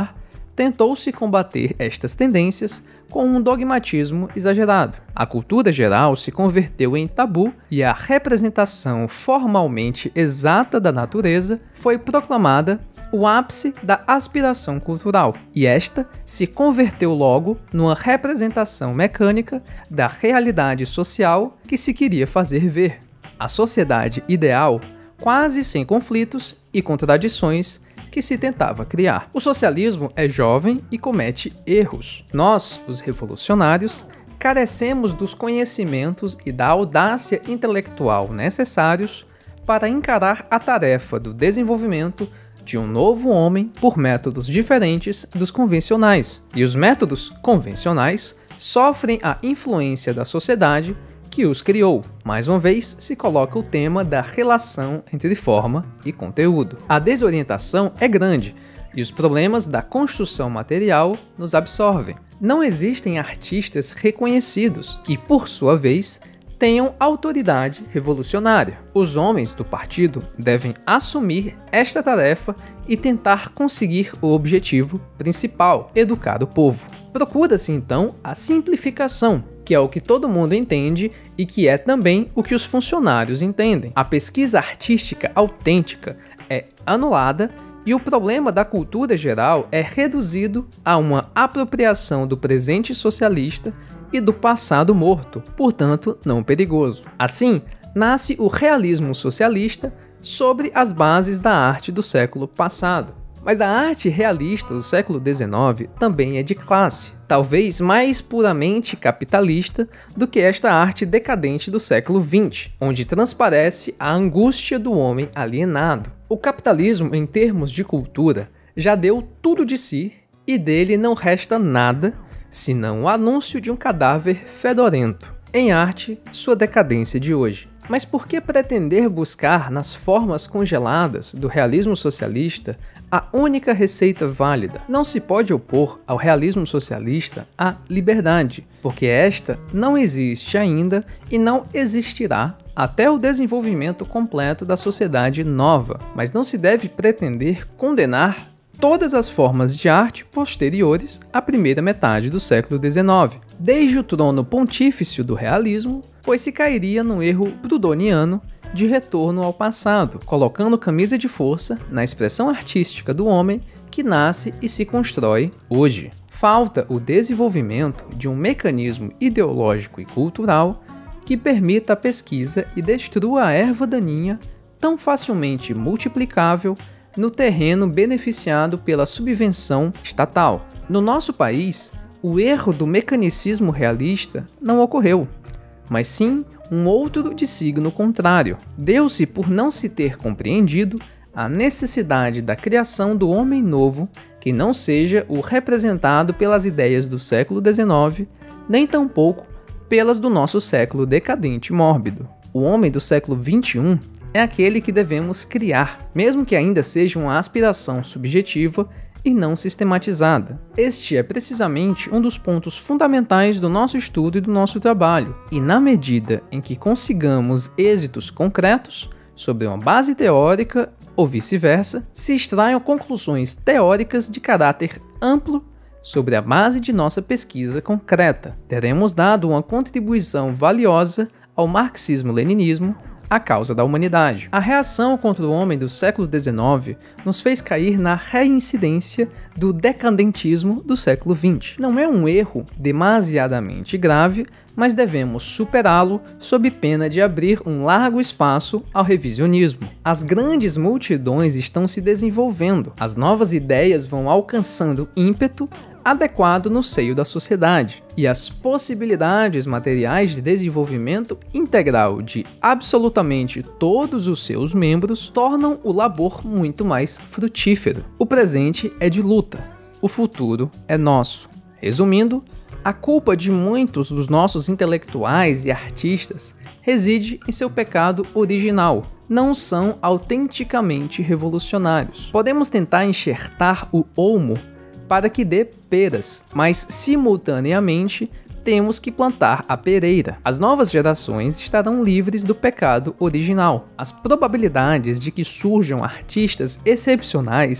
tentou-se combater estas tendências com um dogmatismo exagerado. A cultura geral se converteu em tabu e a representação formalmente exata da natureza foi proclamada o ápice da aspiração cultural, e esta se converteu logo numa representação mecânica da realidade social que se queria fazer ver. A sociedade ideal, quase sem conflitos e contradições, que se tentava criar. O socialismo é jovem e comete erros. Nós, os revolucionários, carecemos dos conhecimentos e da audácia intelectual necessários para encarar a tarefa do desenvolvimento de um novo homem por métodos diferentes dos convencionais. E os métodos convencionais sofrem a influência da sociedade que os criou. Mais uma vez, se coloca o tema da relação entre forma e conteúdo. A desorientação é grande e os problemas da construção material nos absorvem. Não existem artistas reconhecidos que, por sua vez, tenham autoridade revolucionária. Os homens do partido devem assumir esta tarefa e tentar conseguir o objetivo principal: educar o povo. Procura-se então a simplificação, que é o que todo mundo entende e que é também o que os funcionários entendem. A pesquisa artística autêntica é anulada e o problema da cultura geral é reduzido a uma apropriação do presente socialista e do passado morto, portanto não perigoso. Assim, nasce o realismo socialista sobre as bases da arte do século passado. Mas a arte realista do século dezenove também é de classe, talvez mais puramente capitalista do que esta arte decadente do século vinte, onde transparece a angústia do homem alienado. O capitalismo, em termos de cultura, já deu tudo de si e dele não resta nada senão o anúncio de um cadáver fedorento. Em arte, sua decadência de hoje. Mas por que pretender buscar nas formas congeladas do realismo socialista a única receita válida? Não se pode opor ao realismo socialista a liberdade, porque esta não existe ainda e não existirá até o desenvolvimento completo da sociedade nova. Mas não se deve pretender condenar todas as formas de arte posteriores à primeira metade do século dezenove, desde o trono pontífice do realismo, pois se cairia no erro proudhoniano de retorno ao passado, colocando camisa de força na expressão artística do homem que nasce e se constrói hoje. Falta o desenvolvimento de um mecanismo ideológico e cultural que permita a pesquisa e destrua a erva daninha tão facilmente multiplicável no terreno beneficiado pela subvenção estatal. No nosso país, o erro do mecanicismo realista não ocorreu, mas sim um outro de signo contrário. Deu-se por não se ter compreendido a necessidade da criação do homem novo que não seja o representado pelas ideias do século dezenove, nem tampouco pelas do nosso século decadente e mórbido. O homem do século vinte e um é aquele que devemos criar, mesmo que ainda seja uma aspiração subjetiva e não sistematizada. Este é precisamente um dos pontos fundamentais do nosso estudo e do nosso trabalho, e na medida em que consigamos êxitos concretos sobre uma base teórica ou vice-versa, se extraiam conclusões teóricas de caráter amplo sobre a base de nossa pesquisa concreta. Teremos dado uma contribuição valiosa ao marxismo-leninismo, a causa da humanidade. A reação contra o homem do século dezenove nos fez cair na reincidência do decadentismo do século vinte. Não é um erro demasiadamente grave, mas devemos superá-lo sob pena de abrir um largo espaço ao revisionismo. As grandes multidões estão se desenvolvendo, as novas ideias vão alcançando ímpeto adequado no seio da sociedade, e as possibilidades materiais de desenvolvimento integral de absolutamente todos os seus membros tornam o labor muito mais frutífero. O presente é de luta, o futuro é nosso. Resumindo, a culpa de muitos dos nossos intelectuais e artistas reside em seu pecado original. Não são autenticamente revolucionários. Podemos tentar enxertar o olmo para que dê peras, mas simultaneamente temos que plantar a pereira. As novas gerações estarão livres do pecado original. As probabilidades de que surjam artistas excepcionais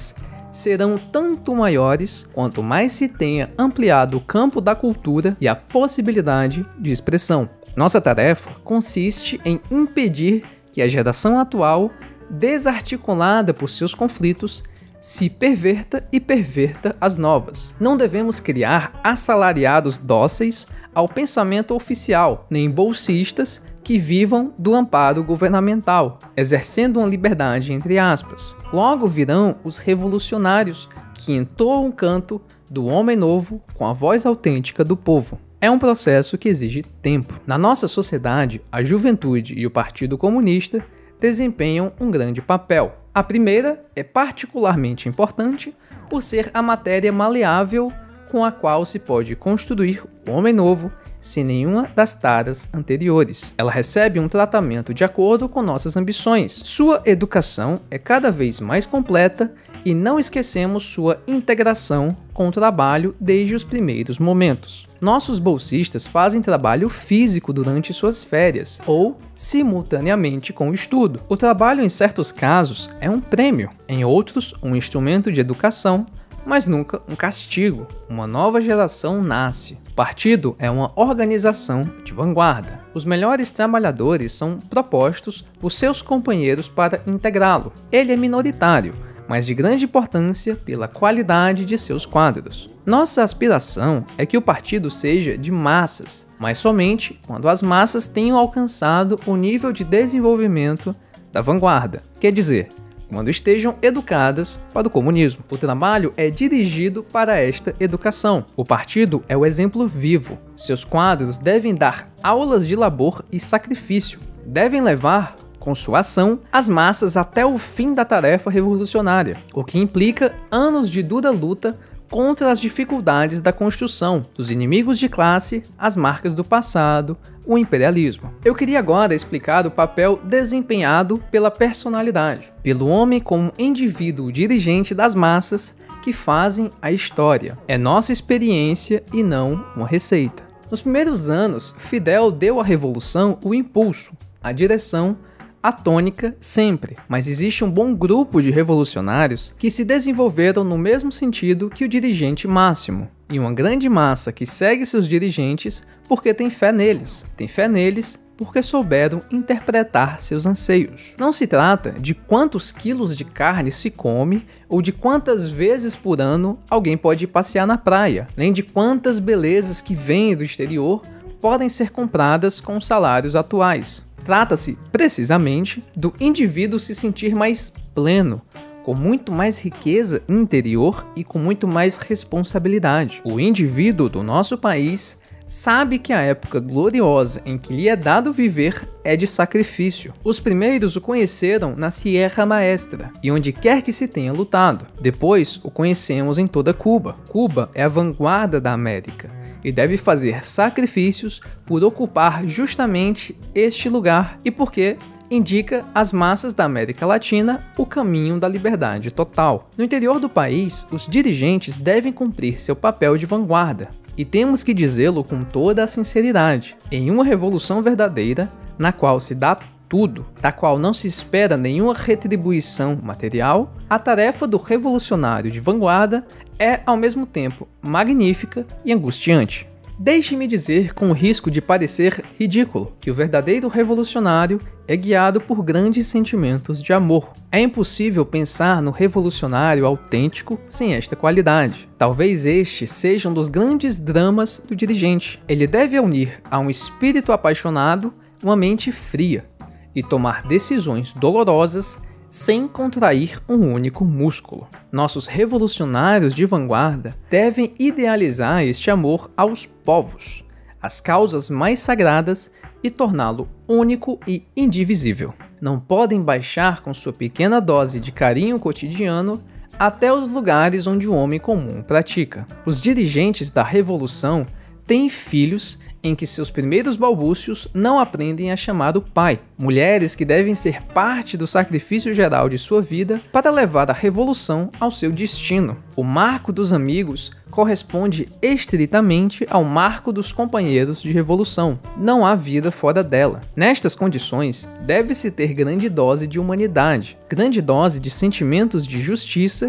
serão tanto maiores quanto mais se tenha ampliado o campo da cultura e a possibilidade de expressão. Nossa tarefa consiste em impedir que a geração atual, desarticulada por seus conflitos, se perverta e perverta as novas. Não devemos criar assalariados dóceis ao pensamento oficial, nem bolsistas que vivam do amparo governamental, exercendo uma liberdade entre aspas. Logo virão os revolucionários que entoam um canto do homem novo com a voz autêntica do povo. É um processo que exige tempo. Na nossa sociedade, a juventude e o Partido Comunista desempenham um grande papel. A primeira é particularmente importante por ser a matéria maleável com a qual se pode construir o homem novo sem nenhuma das taras anteriores. Ela recebe um tratamento de acordo com nossas ambições. Sua educação é cada vez mais completa e não esquecemos sua integração com o trabalho desde os primeiros momentos. Nossos bolsistas fazem trabalho físico durante suas férias ou simultaneamente com o estudo. O trabalho, em certos casos, é um prêmio, em outros, um instrumento de educação, mas nunca um castigo. Uma nova geração nasce. O partido é uma organização de vanguarda. Os melhores trabalhadores são propostos por seus companheiros para integrá-lo. Ele é minoritário, mas de grande importância pela qualidade de seus quadros. Nossa aspiração é que o partido seja de massas, mas somente quando as massas tenham alcançado o nível de desenvolvimento da vanguarda. Quer dizer, quando estejam educadas para o comunismo. O trabalho é dirigido para esta educação. O partido é o exemplo vivo. Seus quadros devem dar aulas de labor e sacrifício. Devem levar, com sua ação, as massas até o fim da tarefa revolucionária, o que implica anos de dura luta contra as dificuldades da construção, dos inimigos de classe, as marcas do passado, o imperialismo. Eu queria agora explicar o papel desempenhado pela personalidade, pelo homem como indivíduo dirigente das massas que fazem a história. É nossa experiência e não uma receita. Nos primeiros anos, Fidel deu à revolução o impulso, a direção, a tônica sempre, mas existe um bom grupo de revolucionários que se desenvolveram no mesmo sentido que o dirigente máximo, e uma grande massa que segue seus dirigentes porque tem fé neles, tem fé neles porque souberam interpretar seus anseios. Não se trata de quantos quilos de carne se come ou de quantas vezes por ano alguém pode ir passear na praia, nem de quantas belezas que vêm do exterior podem ser compradas com os salários atuais. Trata-se, precisamente, do indivíduo se sentir mais pleno, com muito mais riqueza interior e com muito mais responsabilidade. O indivíduo do nosso país sabe que a época gloriosa em que lhe é dado viver é de sacrifício. Os primeiros o conheceram na Sierra Maestra e onde quer que se tenha lutado. Depois o conhecemos em toda Cuba. Cuba é a vanguarda da América e deve fazer sacrifícios por ocupar justamente este lugar e porque indica às massas da América Latina o caminho da liberdade total. No interior do país, os dirigentes devem cumprir seu papel de vanguarda, e temos que dizê-lo com toda a sinceridade. Em uma revolução verdadeira, na qual se dá tudo, da qual não se espera nenhuma retribuição material, a tarefa do revolucionário de vanguarda é, ao mesmo tempo, magnífica e angustiante. Deixe-me dizer, com o risco de parecer ridículo, que o verdadeiro revolucionário é guiado por grandes sentimentos de amor. É impossível pensar no revolucionário autêntico sem esta qualidade. Talvez este seja um dos grandes dramas do dirigente. Ele deve unir a um espírito apaixonado uma mente fria e tomar decisões dolorosas sem contrair um único músculo. Nossos revolucionários de vanguarda devem idealizar este amor aos povos, às causas mais sagradas e torná-lo único e indivisível. Não podem baixar com sua pequena dose de carinho cotidiano até os lugares onde o homem comum pratica. Os dirigentes da revolução têm filhos em que seus primeiros balbúcios não aprendem a chamar o pai. Mulheres que devem ser parte do sacrifício geral de sua vida para levar a revolução ao seu destino. O marco dos amigos corresponde estritamente ao marco dos companheiros de revolução. Não há vida fora dela. Nestas condições, deve-se ter grande dose de humanidade, grande dose de sentimentos de justiça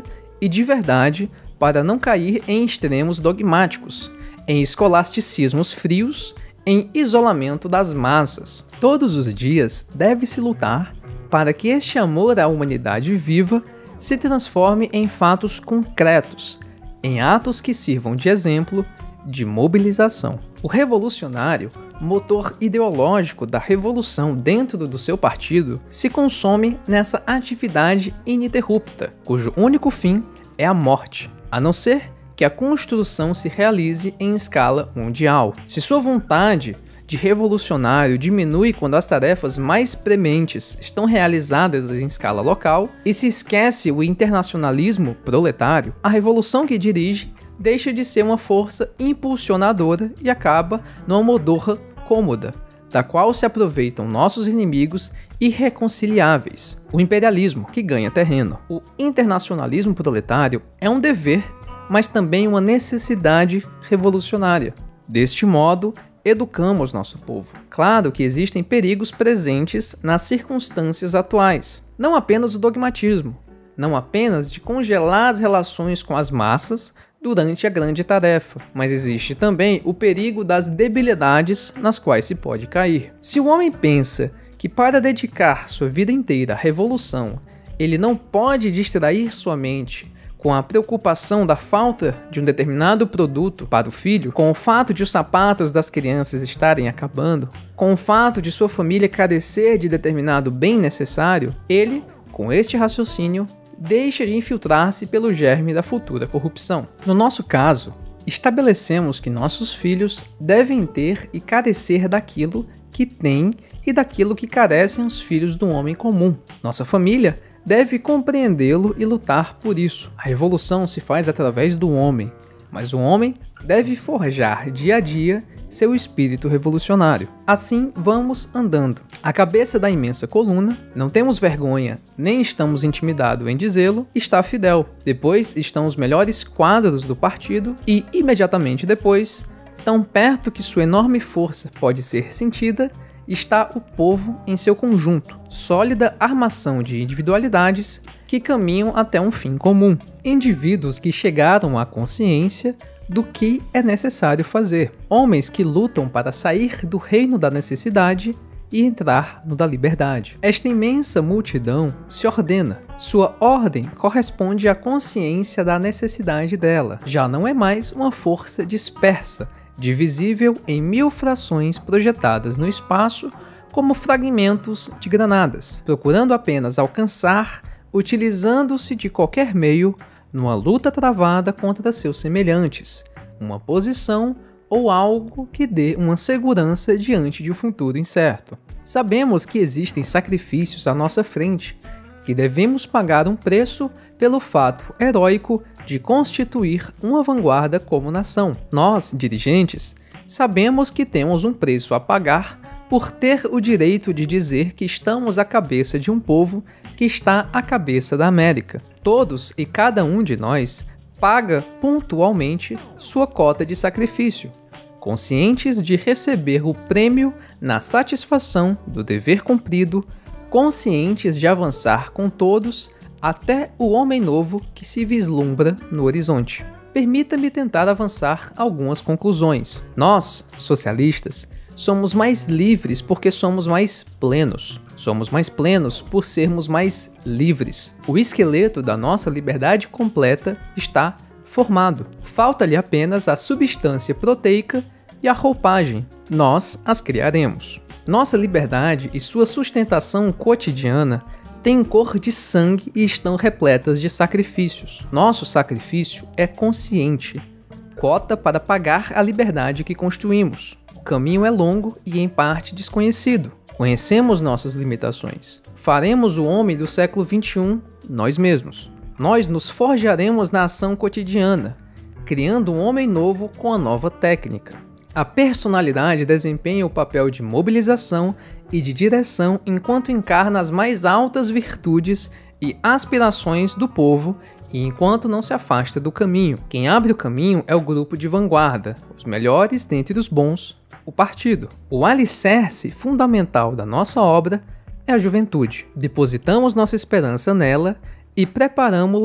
e de verdade para não cair em extremos dogmáticos, em escolasticismos frios, em isolamento das massas. Todos os dias deve-se lutar para que este amor à humanidade viva se transforme em fatos concretos, em atos que sirvam de exemplo, de mobilização. O revolucionário, motor ideológico da revolução dentro do seu partido, se consome nessa atividade ininterrupta, cujo único fim é a morte, a não ser que a construção se realize em escala mundial. Se sua vontade de revolucionário diminui quando as tarefas mais prementes estão realizadas em escala local e se esquece o internacionalismo proletário, a revolução que dirige deixa de ser uma força impulsionadora e acaba numa modorra cômoda, da qual se aproveitam nossos inimigos irreconciliáveis, o imperialismo, que ganha terreno. O internacionalismo proletário é um dever, mas também uma necessidade revolucionária. Deste modo, educamos nosso povo. Claro que existem perigos presentes nas circunstâncias atuais. Não apenas o dogmatismo, não apenas de congelar as relações com as massas durante a grande tarefa, mas existe também o perigo das debilidades nas quais se pode cair. Se o homem pensa que para dedicar sua vida inteira à revolução, ele não pode distrair sua mente com a preocupação da falta de um determinado produto para o filho, com o fato de os sapatos das crianças estarem acabando, com o fato de sua família carecer de determinado bem necessário, ele, com este raciocínio, deixa de infiltrar-se pelo germe da futura corrupção. No nosso caso, estabelecemos que nossos filhos devem ter e carecer daquilo que têm e daquilo que carecem os filhos do homem comum. Nossa família deve compreendê-lo e lutar por isso. A revolução se faz através do homem, mas o homem deve forjar dia a dia seu espírito revolucionário. Assim vamos andando. A cabeça da imensa coluna, não temos vergonha, nem estamos intimidados em dizê-lo, está fidel. Depois estão os melhores quadros do partido e, imediatamente depois, tão perto que sua enorme força pode ser sentida, está o povo em seu conjunto, sólida armação de individualidades que caminham até um fim comum. Indivíduos que chegaram à consciência do que é necessário fazer. Homens que lutam para sair do reino da necessidade e entrar no da liberdade. Esta imensa multidão se ordena. Sua ordem corresponde à consciência da necessidade dela. Já não é mais uma força dispersa, divisível em mil frações projetadas no espaço como fragmentos de granadas, procurando apenas alcançar, utilizando-se de qualquer meio, numa luta travada contra seus semelhantes, uma posição ou algo que dê uma segurança diante de um futuro incerto. Sabemos que existem sacrifícios à nossa frente, que devemos pagar um preço pelo fato heróico de constituir uma vanguarda como nação. Nós, dirigentes, sabemos que temos um preço a pagar por ter o direito de dizer que estamos à cabeça de um povo que está à cabeça da América. Todos e cada um de nós paga pontualmente sua cota de sacrifício, conscientes de receber o prêmio na satisfação do dever cumprido, conscientes de avançar com todos até o homem novo que se vislumbra no horizonte. Permita-me tentar avançar algumas conclusões. Nós, socialistas, somos mais livres porque somos mais plenos. Somos mais plenos por sermos mais livres. O esqueleto da nossa liberdade completa está formado. Falta-lhe apenas a substância proteica e a roupagem. Nós as criaremos. Nossa liberdade e sua sustentação cotidiana têm cor de sangue e estão repletas de sacrifícios. Nosso sacrifício é consciente. Cota para pagar a liberdade que construímos. O caminho é longo e em parte desconhecido. Conhecemos nossas limitações. Faremos o homem do século vinte e um nós mesmos. Nós nos forjaremos na ação cotidiana, criando um homem novo com a nova técnica. A personalidade desempenha o papel de mobilização e de direção enquanto encarna as mais altas virtudes e aspirações do povo e enquanto não se afasta do caminho. Quem abre o caminho é o grupo de vanguarda, os melhores dentre os bons, o partido. O alicerce fundamental da nossa obra é a juventude. Depositamos nossa esperança nela e preparamo-la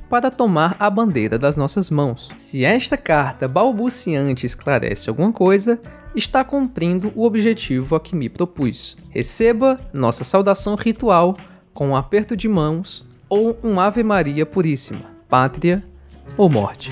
para tomar a bandeira das nossas mãos. Se esta carta balbuciante esclarece alguma coisa, está cumprindo o objetivo a que me propus. Receba nossa saudação ritual com um aperto de mãos ou um Ave Maria Puríssima, pátria ou morte.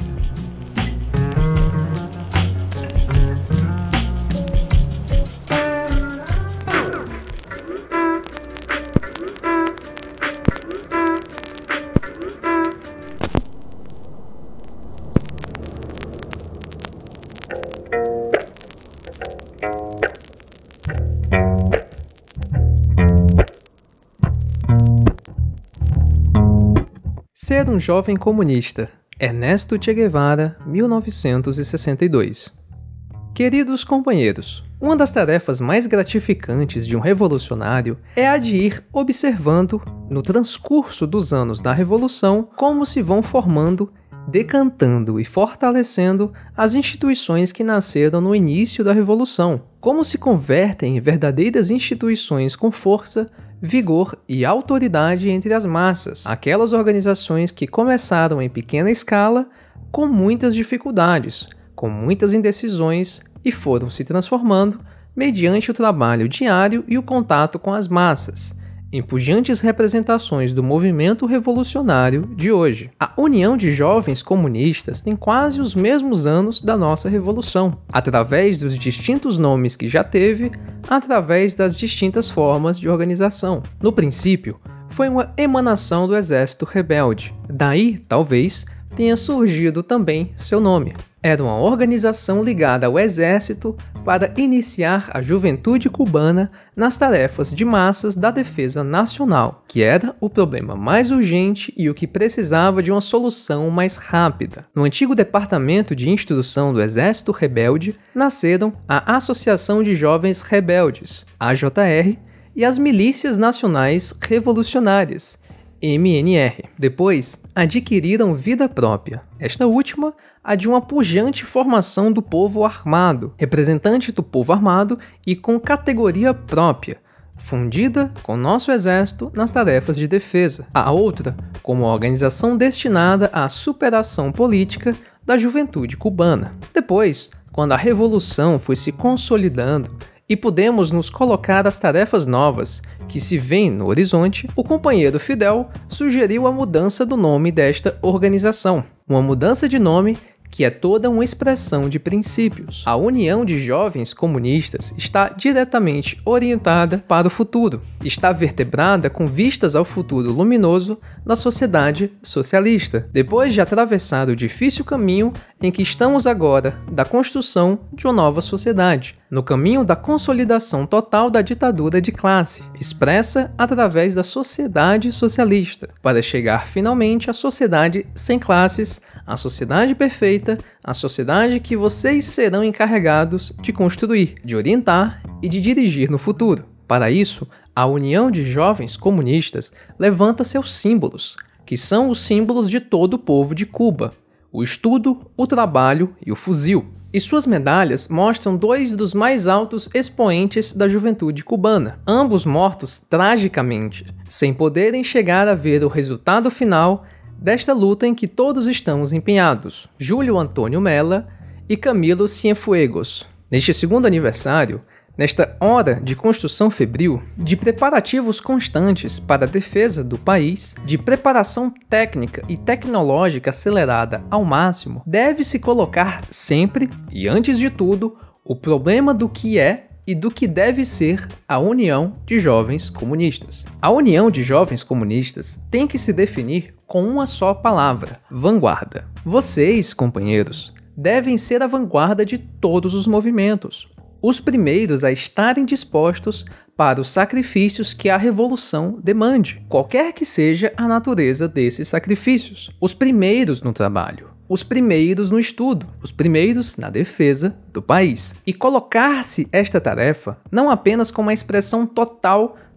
Ser um jovem comunista. Ernesto Che Guevara, mil novecentos e sessenta e dois. Queridos companheiros, uma das tarefas mais gratificantes de um revolucionário é a de ir observando, no transcurso dos anos da Revolução, como se vão formando, decantando e fortalecendo as instituições que nasceram no início da Revolução, como se convertem em verdadeiras instituições com força, vigor e autoridade entre as massas, aquelas organizações que começaram em pequena escala, com muitas dificuldades, com muitas indecisões e foram se transformando mediante o trabalho diário e o contato com as massas, em pujantes representações do movimento revolucionário de hoje. A União de Jovens Comunistas tem quase os mesmos anos da nossa Revolução, através dos distintos nomes que já teve, através das distintas formas de organização. No princípio, foi uma emanação do Exército Rebelde, daí, talvez, tenha surgido também seu nome. Era uma organização ligada ao Exército para iniciar a juventude cubana nas tarefas de massas da defesa nacional, que era o problema mais urgente e o que precisava de uma solução mais rápida. No antigo Departamento de Instrução do Exército Rebelde, nasceram a Associação de Jovens Rebeldes, A J R, e as Milícias Nacionais Revolucionárias, M N R. Depois, adquiriram vida própria. Esta última, a de uma pujante formação do povo armado, representante do povo armado e com categoria própria, fundida com nosso exército nas tarefas de defesa. A outra, como organização destinada à superação política da juventude cubana. Depois, quando a revolução foi se consolidando e pudemos nos colocar às tarefas novas que se vêem no horizonte, o companheiro Fidel sugeriu a mudança do nome desta organização. Uma mudança de nome que é toda uma expressão de princípios. A União de Jovens Comunistas está diretamente orientada para o futuro. Está vertebrada com vistas ao futuro luminoso da sociedade socialista, depois de atravessar o difícil caminho em que estamos agora da construção de uma nova sociedade, no caminho da consolidação total da ditadura de classe, expressa através da sociedade socialista, para chegar finalmente à sociedade sem classes, a sociedade perfeita, a sociedade que vocês serão encarregados de construir, de orientar e de dirigir no futuro. Para isso, a União de Jovens Comunistas levanta seus símbolos, que são os símbolos de todo o povo de Cuba: o estudo, o trabalho e o fuzil. E suas medalhas mostram dois dos mais altos expoentes da juventude cubana, ambos mortos tragicamente, sem poderem chegar a ver o resultado final desta luta em que todos estamos empenhados: Júlio Antônio Mella e Camilo Cienfuegos. Neste segundo aniversário, nesta hora de construção febril, de preparativos constantes para a defesa do país, de preparação técnica e tecnológica acelerada ao máximo, deve-se colocar sempre, e antes de tudo, o problema do que é e do que deve ser a União de Jovens Comunistas. A União de Jovens Comunistas tem que se definir com uma só palavra: vanguarda. Vocês, companheiros, devem ser a vanguarda de todos os movimentos, os primeiros a estarem dispostos para os sacrifícios que a revolução demande, qualquer que seja a natureza desses sacrifícios. Os primeiros no trabalho, os primeiros no estudo, os primeiros na defesa do país. E colocar-se esta tarefa não apenas como uma expressão total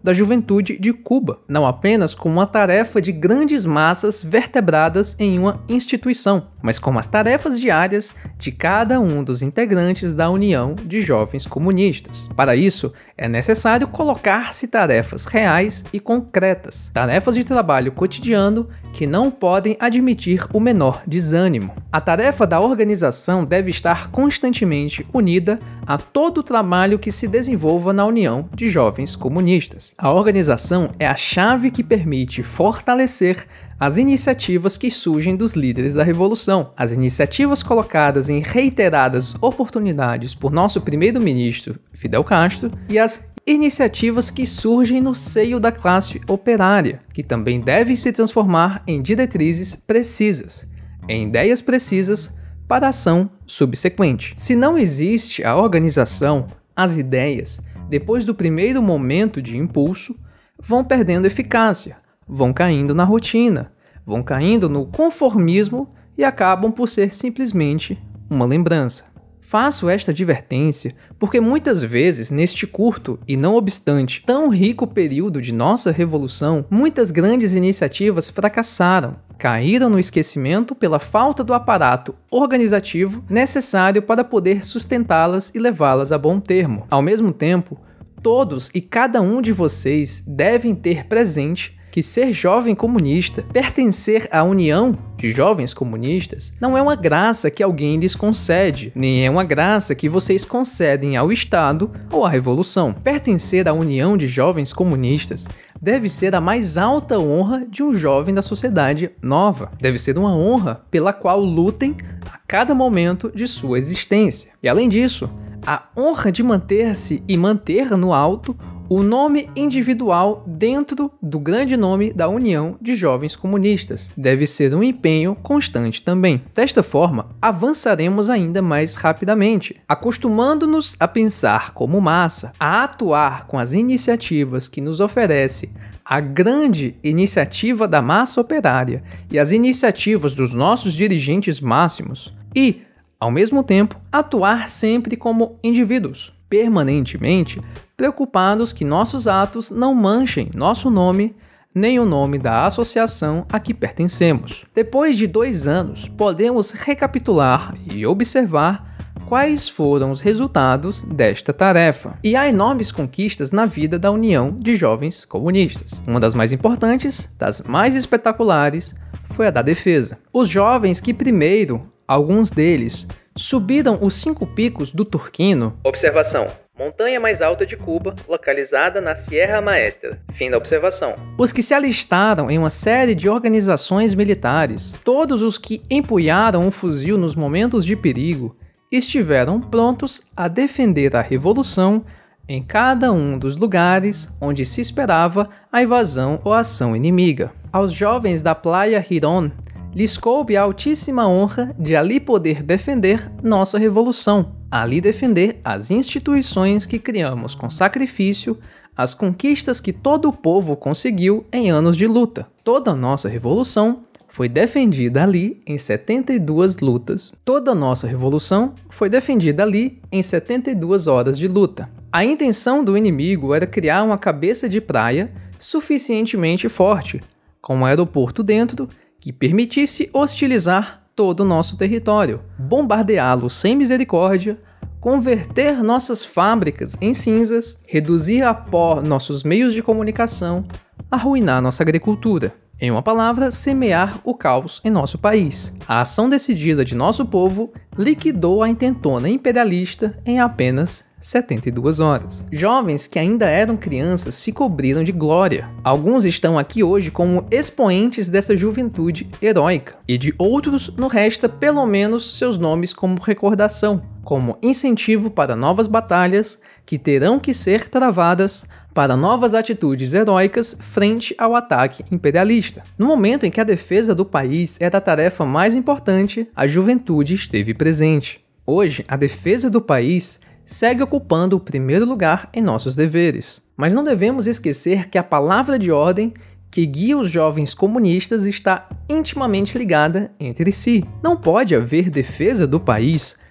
da juventude de Cuba, não apenas como uma tarefa de grandes massas vertebradas em uma instituição, mas como as tarefas diárias de cada um dos integrantes da União de Jovens Comunistas. Para isso, é necessário colocar-se tarefas reais e concretas, tarefas de trabalho cotidiano que não podem admitir o menor desânimo. A tarefa da organização deve estar constantemente unida a todo o trabalho que se desenvolva na União de Jovens Comunistas. A organização é a chave que permite fortalecer as iniciativas que surgem dos líderes da Revolução. As iniciativas colocadas em reiteradas oportunidades por nosso primeiro-ministro Fidel Castro e as iniciativas que surgem no seio da classe operária, que também devem se transformar em diretrizes precisas, em ideias precisas para a ação subsequente. Se não existe a organização, as ideias, depois do primeiro momento de impulso, vão perdendo eficácia, vão caindo na rotina, vão caindo no conformismo e acabam por ser simplesmente uma lembrança. Faço esta advertência porque muitas vezes, neste curto e não obstante tão rico período de nossa revolução, muitas grandes iniciativas fracassaram, caíram no esquecimento pela falta do aparato organizativo necessário para poder sustentá-las e levá-las a bom termo. Ao mesmo tempo, todos e cada um de vocês devem ter presente que ser jovem comunista, pertencer à União de Jovens Comunistas, não é uma graça que alguém lhes concede, nem é uma graça que vocês concedem ao Estado ou à Revolução. Pertencer à União de Jovens Comunistas deve ser a mais alta honra de um jovem da sociedade nova. Deve ser uma honra pela qual lutem a cada momento de sua existência. E além disso, a honra de manter-se e manter no alto o nome individual dentro do grande nome da União de Jovens Comunistas. Deve ser um empenho constante também. Desta forma, avançaremos ainda mais rapidamente, acostumando-nos a pensar como massa, a atuar com as iniciativas que nos oferece a grande iniciativa da massa operária e as iniciativas dos nossos dirigentes máximos e, ao mesmo tempo, atuar sempre como indivíduos, permanentemente preocupados que nossos atos não manchem nosso nome nem o nome da associação a que pertencemos. Depois de dois anos, podemos recapitular e observar quais foram os resultados desta tarefa. E há enormes conquistas na vida da União de Jovens Comunistas. Uma das mais importantes, das mais espetaculares, foi a da defesa. Os jovens que primeiro, alguns deles, subiram os cinco picos do Turquino. Observação: montanha mais alta de Cuba, localizada na Sierra Maestra. Fim da observação. Os que se alistaram em uma série de organizações militares, todos os que empunharam um fuzil nos momentos de perigo, estiveram prontos a defender a revolução em cada um dos lugares onde se esperava a invasão ou ação inimiga. Aos jovens da Playa Girón, lhes coube a altíssima honra de ali poder defender nossa revolução, ali defender as instituições que criamos com sacrifício, as conquistas que todo o povo conseguiu em anos de luta. Toda a nossa revolução foi defendida ali em setenta e duas lutas. Toda a nossa revolução foi defendida ali em setenta e duas horas de luta. A intenção do inimigo era criar uma cabeça de praia suficientemente forte, com um aeroporto dentro, que permitisse hostilizar todo o nosso território, bombardeá-lo sem misericórdia, converter nossas fábricas em cinzas, reduzir a pó nossos meios de comunicação, arruinar nossa agricultura. Em uma palavra, semear o caos em nosso país. A ação decidida de nosso povo liquidou a intentona imperialista em apenas setenta e duas horas. Jovens que ainda eram crianças se cobriram de glória. Alguns estão aqui hoje como expoentes dessa juventude heróica, e de outros não resta pelo menos seus nomes como recordação, como incentivo para novas batalhas que terão que ser travadas para novas atitudes heróicas frente ao ataque imperialista. No momento em que a defesa do país era a tarefa mais importante, a juventude esteve presente. Hoje, a defesa do país segue ocupando o primeiro lugar em nossos deveres. Mas não devemos esquecer que a palavra de ordem que guia os jovens comunistas está intimamente ligada entre si. Não pode haver defesa do país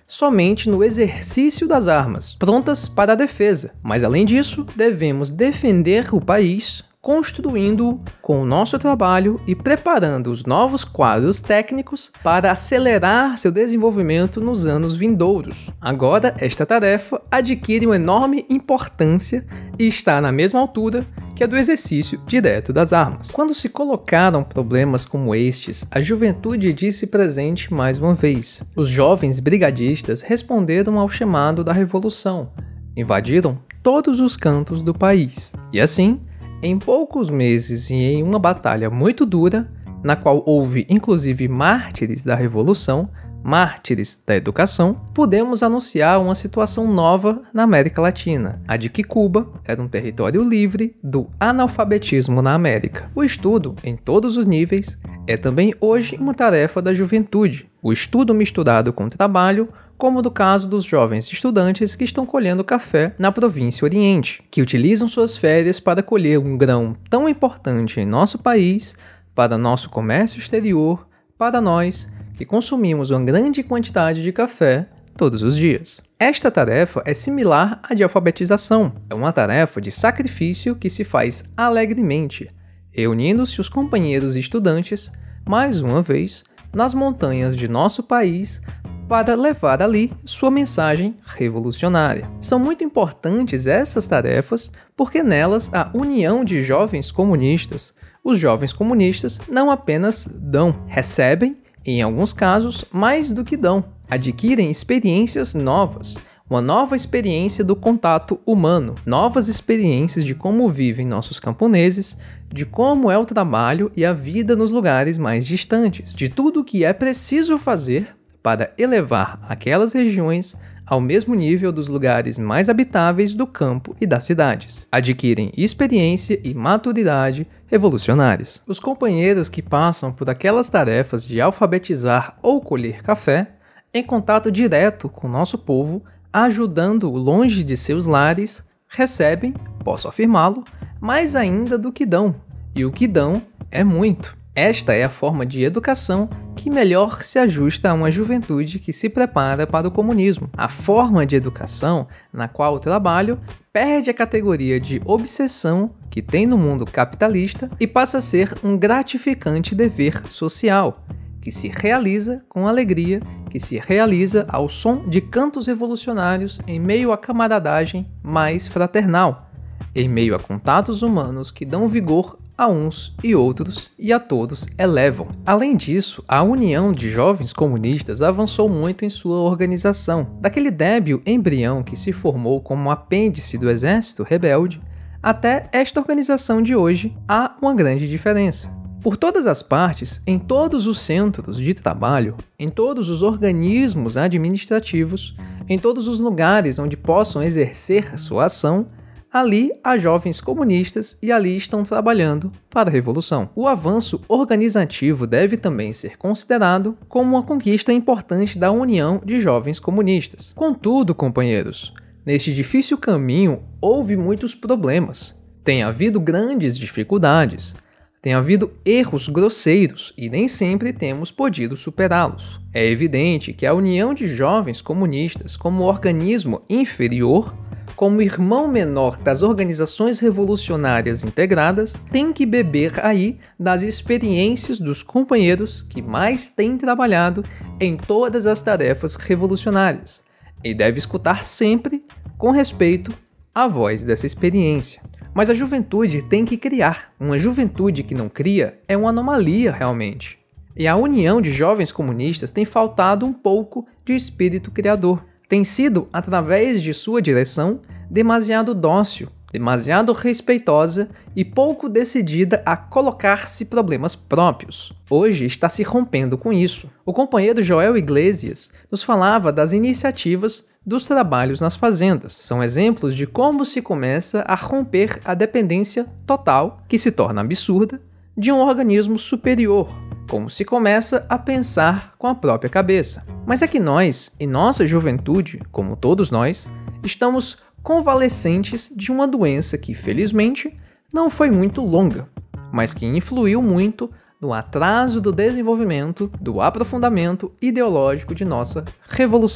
somente no exercício das armas, prontas para a defesa. Mas além disso, devemos defender o país, construindo-o com o nosso trabalho e preparando os novos quadros técnicos para acelerar seu desenvolvimento nos anos vindouros. Agora, esta tarefa adquire uma enorme importância e está na mesma altura que a do exercício direto das armas. Quando se colocaram problemas como estes, a juventude disse presente mais uma vez. Os jovens brigadistas responderam ao chamado da revolução, invadiram todos os cantos do país e assim, em poucos meses e em uma batalha muito dura, na qual houve inclusive mártires da revolução, mártires da educação, podemos anunciar uma situação nova na América Latina, a de que Cuba era um território livre do analfabetismo na América. O estudo, em todos os níveis, é também hoje uma tarefa da juventude. O estudo misturado com o trabalho, como no caso dos jovens estudantes que estão colhendo café na província Oriente, que utilizam suas férias para colher um grão tão importante em nosso país, para nosso comércio exterior, para nós, que consumimos uma grande quantidade de café todos os dias. Esta tarefa é similar à de alfabetização. É uma tarefa de sacrifício que se faz alegremente, reunindo-se os companheiros estudantes, mais uma vez, nas montanhas de nosso país, para levar ali sua mensagem revolucionária. São muito importantes essas tarefas porque nelas a união de jovens comunistas. Os jovens comunistas não apenas dão, recebem, em alguns casos, mais do que dão. Adquirem experiências novas, uma nova experiência do contato humano, novas experiências de como vivem nossos camponeses, de como é o trabalho e a vida nos lugares mais distantes, de tudo o que é preciso fazer para elevar aquelas regiões ao mesmo nível dos lugares mais habitáveis do campo e das cidades. Adquirem experiência e maturidade revolucionários. Os companheiros que passam por aquelas tarefas de alfabetizar ou colher café, em contato direto com nosso povo, ajudando-o longe de seus lares, recebem, posso afirmá-lo, mais ainda do que dão, e o que dão é muito. Esta é a forma de educação que melhor se ajusta a uma juventude que se prepara para o comunismo. A forma de educação na qual o trabalho perde a categoria de obsessão que tem no mundo capitalista e passa a ser um gratificante dever social, que se realiza com alegria, que se realiza ao som de cantos revolucionários em meio à camaradagem mais fraternal, em meio a contatos humanos que dão vigor a uns e outros e a todos elevam. Além disso, a União de Jovens Comunistas avançou muito em sua organização. Daquele débil embrião que se formou como apêndice do exército rebelde, até esta organização de hoje, há uma grande diferença. Por todas as partes, em todos os centros de trabalho, em todos os organismos administrativos, em todos os lugares onde possam exercer sua ação, ali há jovens comunistas e ali estão trabalhando para a revolução. O avanço organizativo deve também ser considerado como uma conquista importante da União de Jovens Comunistas. Contudo, companheiros, neste difícil caminho houve muitos problemas. Tem havido grandes dificuldades. Tem havido erros grosseiros e nem sempre temos podido superá-los. É evidente que a União de Jovens Comunistas, como organismo inferior, como irmão menor das organizações revolucionárias integradas, tem que beber aí das experiências dos companheiros que mais têm trabalhado em todas as tarefas revolucionárias e deve escutar sempre, com respeito, a voz dessa experiência. Mas a juventude tem que criar. Uma juventude que não cria é uma anomalia realmente. E a União de Jovens Comunistas tem faltado um pouco de espírito criador. Tem sido, através de sua direção, demasiado dócil, demasiado respeitosa e pouco decidida a colocar-se problemas próprios. Hoje está se rompendo com isso. O companheiro Joel Iglesias nos falava das iniciativas dos trabalhos nas fazendas. São exemplos de como se começa a romper a dependência total, que se torna absurda, de um organismo superior, como se começa a pensar com a própria cabeça. Mas é que nós, em nossa juventude, como todos nós, estamos convalescentes de uma doença que, felizmente, não foi muito longa, mas que influiu muito no atraso do desenvolvimento, do aprofundamento ideológico de nossa revolução.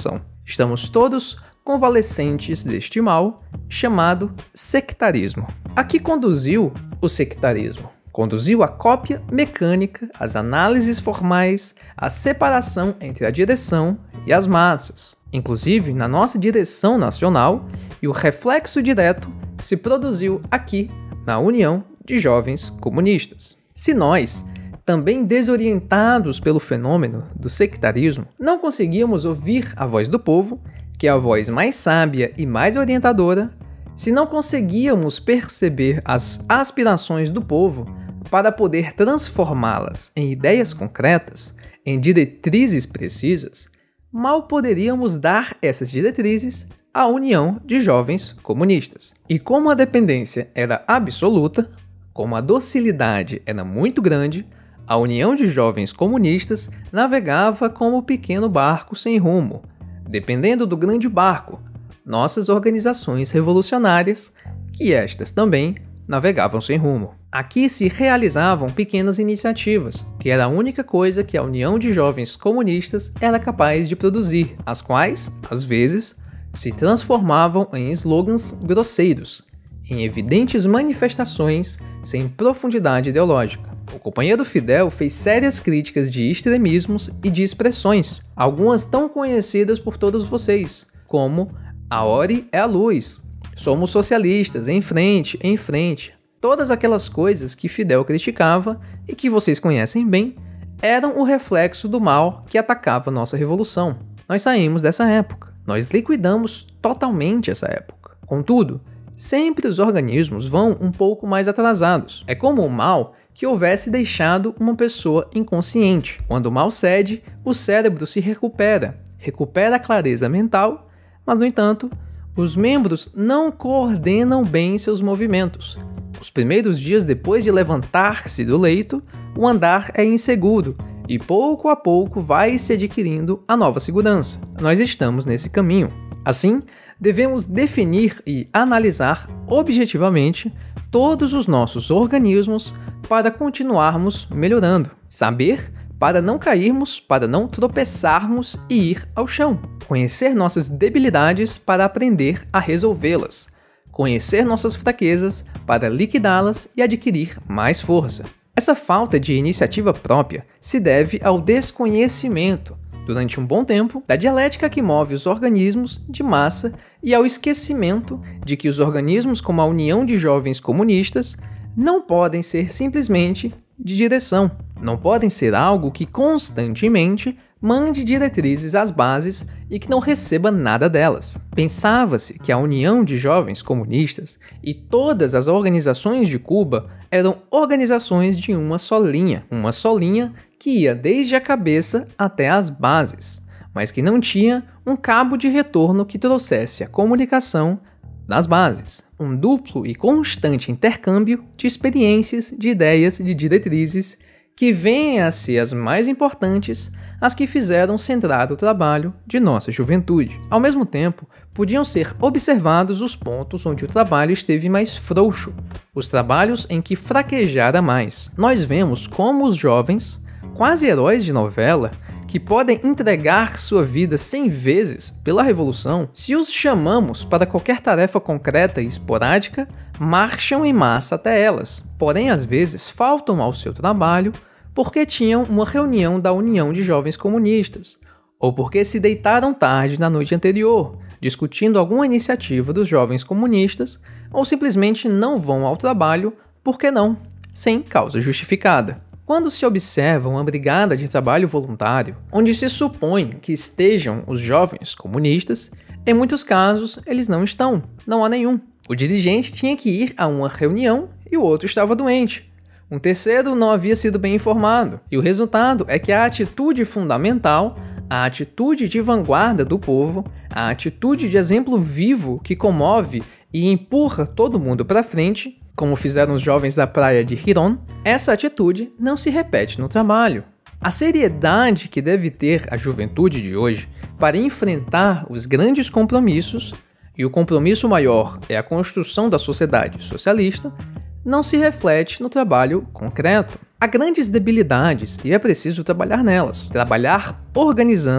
Estamos todos convalescentes deste mal, chamado sectarismo. A que conduziu o sectarismo? Conduziu a cópia mecânica, as análises formais, a separação entre a direção e as massas. Inclusive, na nossa direção nacional, e o reflexo direto se produziu aqui, na União de Jovens Comunistas. Se nós, também desorientados pelo fenômeno do sectarismo, não conseguíamos ouvir a voz do povo, que é a voz mais sábia e mais orientadora, se não conseguíamos perceber as aspirações do povo para poder transformá-las em ideias concretas, em diretrizes precisas, mal poderíamos dar essas diretrizes à União de Jovens Comunistas. E como a dependência era absoluta, como a docilidade era muito grande, a União de Jovens Comunistas navegava como um pequeno barco sem rumo, dependendo do grande barco, nossas organizações revolucionárias, que estas também navegavam sem rumo. Aqui se realizavam pequenas iniciativas, que era a única coisa que a União de Jovens Comunistas era capaz de produzir, as quais, às vezes, se transformavam em slogans grosseiros, em evidentes manifestações sem profundidade ideológica. O companheiro Fidel fez sérias críticas de extremismos e de expressões, algumas tão conhecidas por todos vocês, como "a Ori é a luz", "somos socialistas, em frente, em frente". Todas aquelas coisas que Fidel criticava e que vocês conhecem bem, eram o reflexo do mal que atacava nossa revolução. Nós saímos dessa época, nós liquidamos totalmente essa época. Contudo, sempre os organismos vão um pouco mais atrasados. É como o mal que houvesse deixado uma pessoa inconsciente. Quando o mal cede, o cérebro se recupera, recupera a clareza mental, mas, no entanto, os membros não coordenam bem seus movimentos. Os primeiros dias depois de levantar-se do leito, o andar é inseguro e pouco a pouco vai se adquirindo a nova segurança. Nós estamos nesse caminho. Assim, devemos definir e analisar objetivamente todos os nossos organismos para continuarmos melhorando. Saber para não cairmos, para não tropeçarmos e ir ao chão. Conhecer nossas debilidades para aprender a resolvê-las. Conhecer nossas fraquezas para liquidá-las e adquirir mais força. Essa falta de iniciativa própria se deve ao desconhecimento, durante um bom tempo, da dialética que move os organismos de massa e ao esquecimento de que os organismos como a União de Jovens Comunistas não podem ser simplesmente de direção, não podem ser algo que constantemente mande diretrizes às bases e que não receba nada delas. Pensava-se que a União de Jovens Comunistas e todas as organizações de Cuba eram organizações de uma só linha, uma só linha que ia desde a cabeça até as bases, mas que não tinha um cabo de retorno que trouxesse a comunicação das bases. Um duplo e constante intercâmbio de experiências, de ideias, de diretrizes que vêm a ser as mais importantes, as que fizeram centrar o trabalho de nossa juventude. Ao mesmo tempo, podiam ser observados os pontos onde o trabalho esteve mais frouxo, os trabalhos em que fraquejara mais. Nós vemos como os jovens, quase heróis de novela, que podem entregar sua vida cem vezes pela revolução, se os chamamos para qualquer tarefa concreta e esporádica, marcham em massa até elas. Porém, às vezes, faltam ao seu trabalho porque tinham uma reunião da União de Jovens Comunistas, ou porque se deitaram tarde na noite anterior, discutindo alguma iniciativa dos jovens comunistas, ou simplesmente não vão ao trabalho, porque não, sem causa justificada. Quando se observa uma brigada de trabalho voluntário, onde se supõe que estejam os jovens comunistas, em muitos casos eles não estão, não há nenhum. O dirigente tinha que ir a uma reunião e o outro estava doente. Um terceiro não havia sido bem informado, e o resultado é que a atitude fundamental, a atitude de vanguarda do povo, a atitude de exemplo vivo que comove e empurra todo mundo para frente, como fizeram os jovens da praia de Girón, essa atitude não se repete no trabalho. A seriedade que deve ter a juventude de hoje para enfrentar os grandes compromissos, e o compromisso maior é a construção da sociedade socialista, não se reflete no trabalho concreto. Há grandes debilidades e é preciso trabalhar nelas. Trabalhar organizando,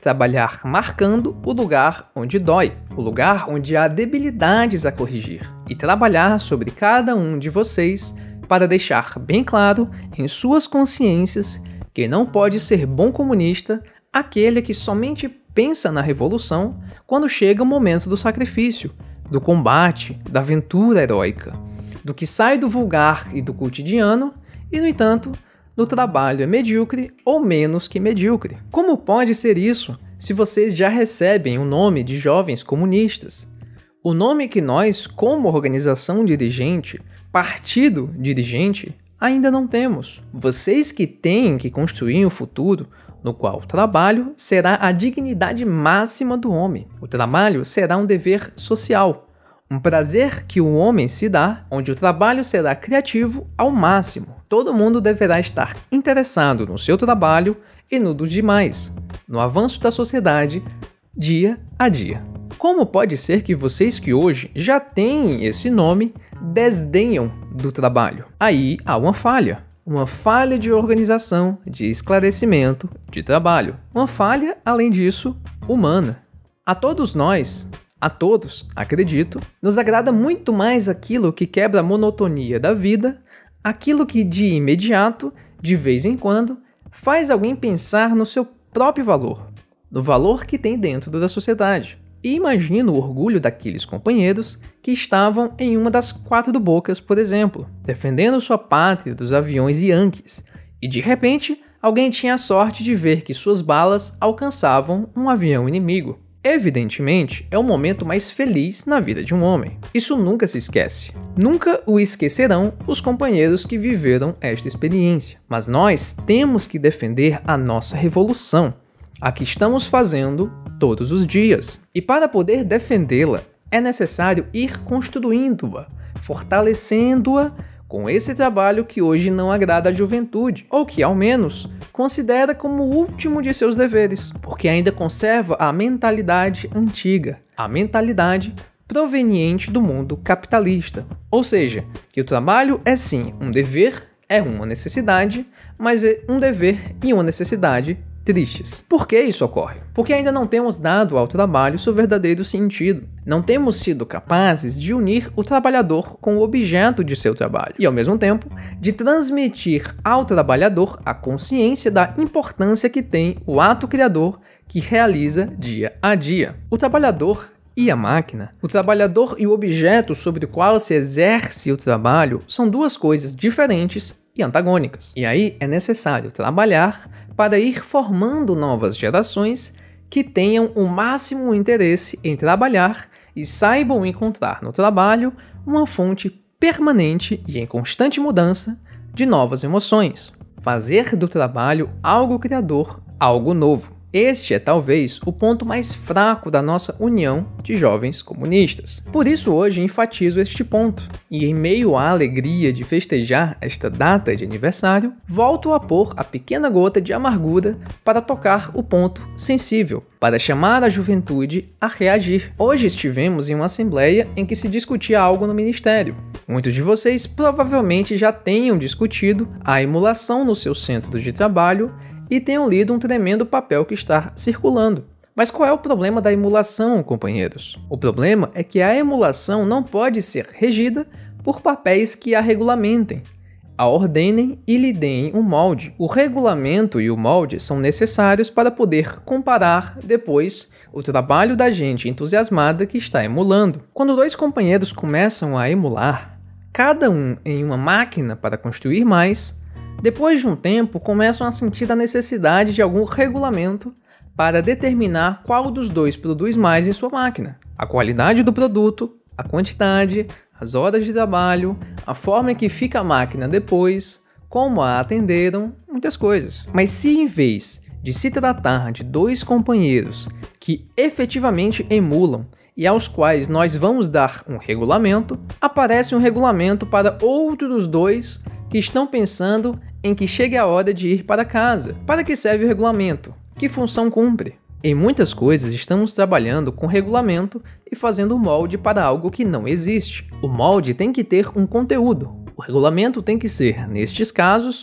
trabalhar marcando o lugar onde dói, o lugar onde há debilidades a corrigir, e trabalhar sobre cada um de vocês para deixar bem claro em suas consciências que não pode ser bom comunista aquele que somente pensa na revolução quando chega o momento do sacrifício, do combate, da aventura heróica, do que sai do vulgar e do cotidiano e, no entanto, do trabalho é medíocre ou menos que medíocre. Como pode ser isso se vocês já recebem o nome de jovens comunistas? O nome que nós, como organização dirigente, partido dirigente, ainda não temos. Vocês que têm que construir um futuro no qual o trabalho será a dignidade máxima do homem. O trabalho será um dever social, um prazer que o homem se dá, onde o trabalho será criativo ao máximo. Todo mundo deverá estar interessado no seu trabalho e no dos demais, no avanço da sociedade, dia a dia. Como pode ser que vocês que hoje já têm esse nome desdenham do trabalho? Aí há uma falha. Uma falha de organização, de esclarecimento, de trabalho. Uma falha, além disso, humana. A todos nós, a todos, acredito, nos agrada muito mais aquilo que quebra a monotonia da vida, aquilo que de imediato, de vez em quando, faz alguém pensar no seu próprio valor, no valor que tem dentro da sociedade. E imagino o orgulho daqueles companheiros que estavam em uma das quatro bocas, por exemplo, defendendo sua pátria dos aviões Yankees, e de repente alguém tinha a sorte de ver que suas balas alcançavam um avião inimigo. Evidentemente, é o momento mais feliz na vida de um homem. Isso nunca se esquece. Nunca o esquecerão os companheiros que viveram esta experiência. Mas nós temos que defender a nossa revolução, a que estamos fazendo todos os dias. E para poder defendê-la, é necessário ir construindo-a, fortalecendo-a com esse trabalho que hoje não agrada à juventude, ou que, ao menos, considera como o último de seus deveres, porque ainda conserva a mentalidade antiga, a mentalidade proveniente do mundo capitalista. Ou seja, que o trabalho é sim um dever, é uma necessidade, mas é um dever e uma necessidade tristes. Por que isso ocorre? Porque ainda não temos dado ao trabalho seu verdadeiro sentido. Não temos sido capazes de unir o trabalhador com o objeto de seu trabalho e, ao mesmo tempo, de transmitir ao trabalhador a consciência da importância que tem o ato criador que realiza dia a dia. O trabalhador e a máquina, o trabalhador e o objeto sobre o qual se exerce o trabalho são duas coisas diferentes e antagônicas. E aí é necessário trabalhar para ir formando novas gerações que tenham o máximo interesse em trabalhar e saibam encontrar no trabalho uma fonte permanente e em constante mudança de novas emoções. Fazer do trabalho algo criador, algo novo. Este é talvez o ponto mais fraco da nossa união de jovens comunistas. Por isso hoje enfatizo este ponto, e em meio à alegria de festejar esta data de aniversário, volto a pôr a pequena gota de amargura para tocar o ponto sensível, para chamar a juventude a reagir. Hoje estivemos em uma assembleia em que se discutia algo no ministério. Muitos de vocês provavelmente já tenham discutido a emulação no seu centro de trabalho e tenham lido um tremendo papel que está circulando. Mas qual é o problema da emulação, companheiros? O problema é que a emulação não pode ser regida por papéis que a regulamentem, a ordenem e lhe deem um molde. O regulamento e o molde são necessários para poder comparar depois o trabalho da gente entusiasmada que está emulando. Quando dois companheiros começam a emular, cada um em uma máquina para construir mais, depois de um tempo, começam a sentir a necessidade de algum regulamento para determinar qual dos dois produz mais em sua máquina. A qualidade do produto, a quantidade, as horas de trabalho, a forma em que fica a máquina depois, como a atenderam, muitas coisas. Mas se em vez de se tratar de dois companheiros que efetivamente emulam e aos quais nós vamos dar um regulamento, aparece um regulamento para outros dois que estão pensando em que chegue a hora de ir para casa. Para que serve o regulamento? Que função cumpre? Em muitas coisas estamos trabalhando com regulamento e fazendo molde para algo que não existe. O molde tem que ter um conteúdo. O regulamento tem que ser, nestes casos,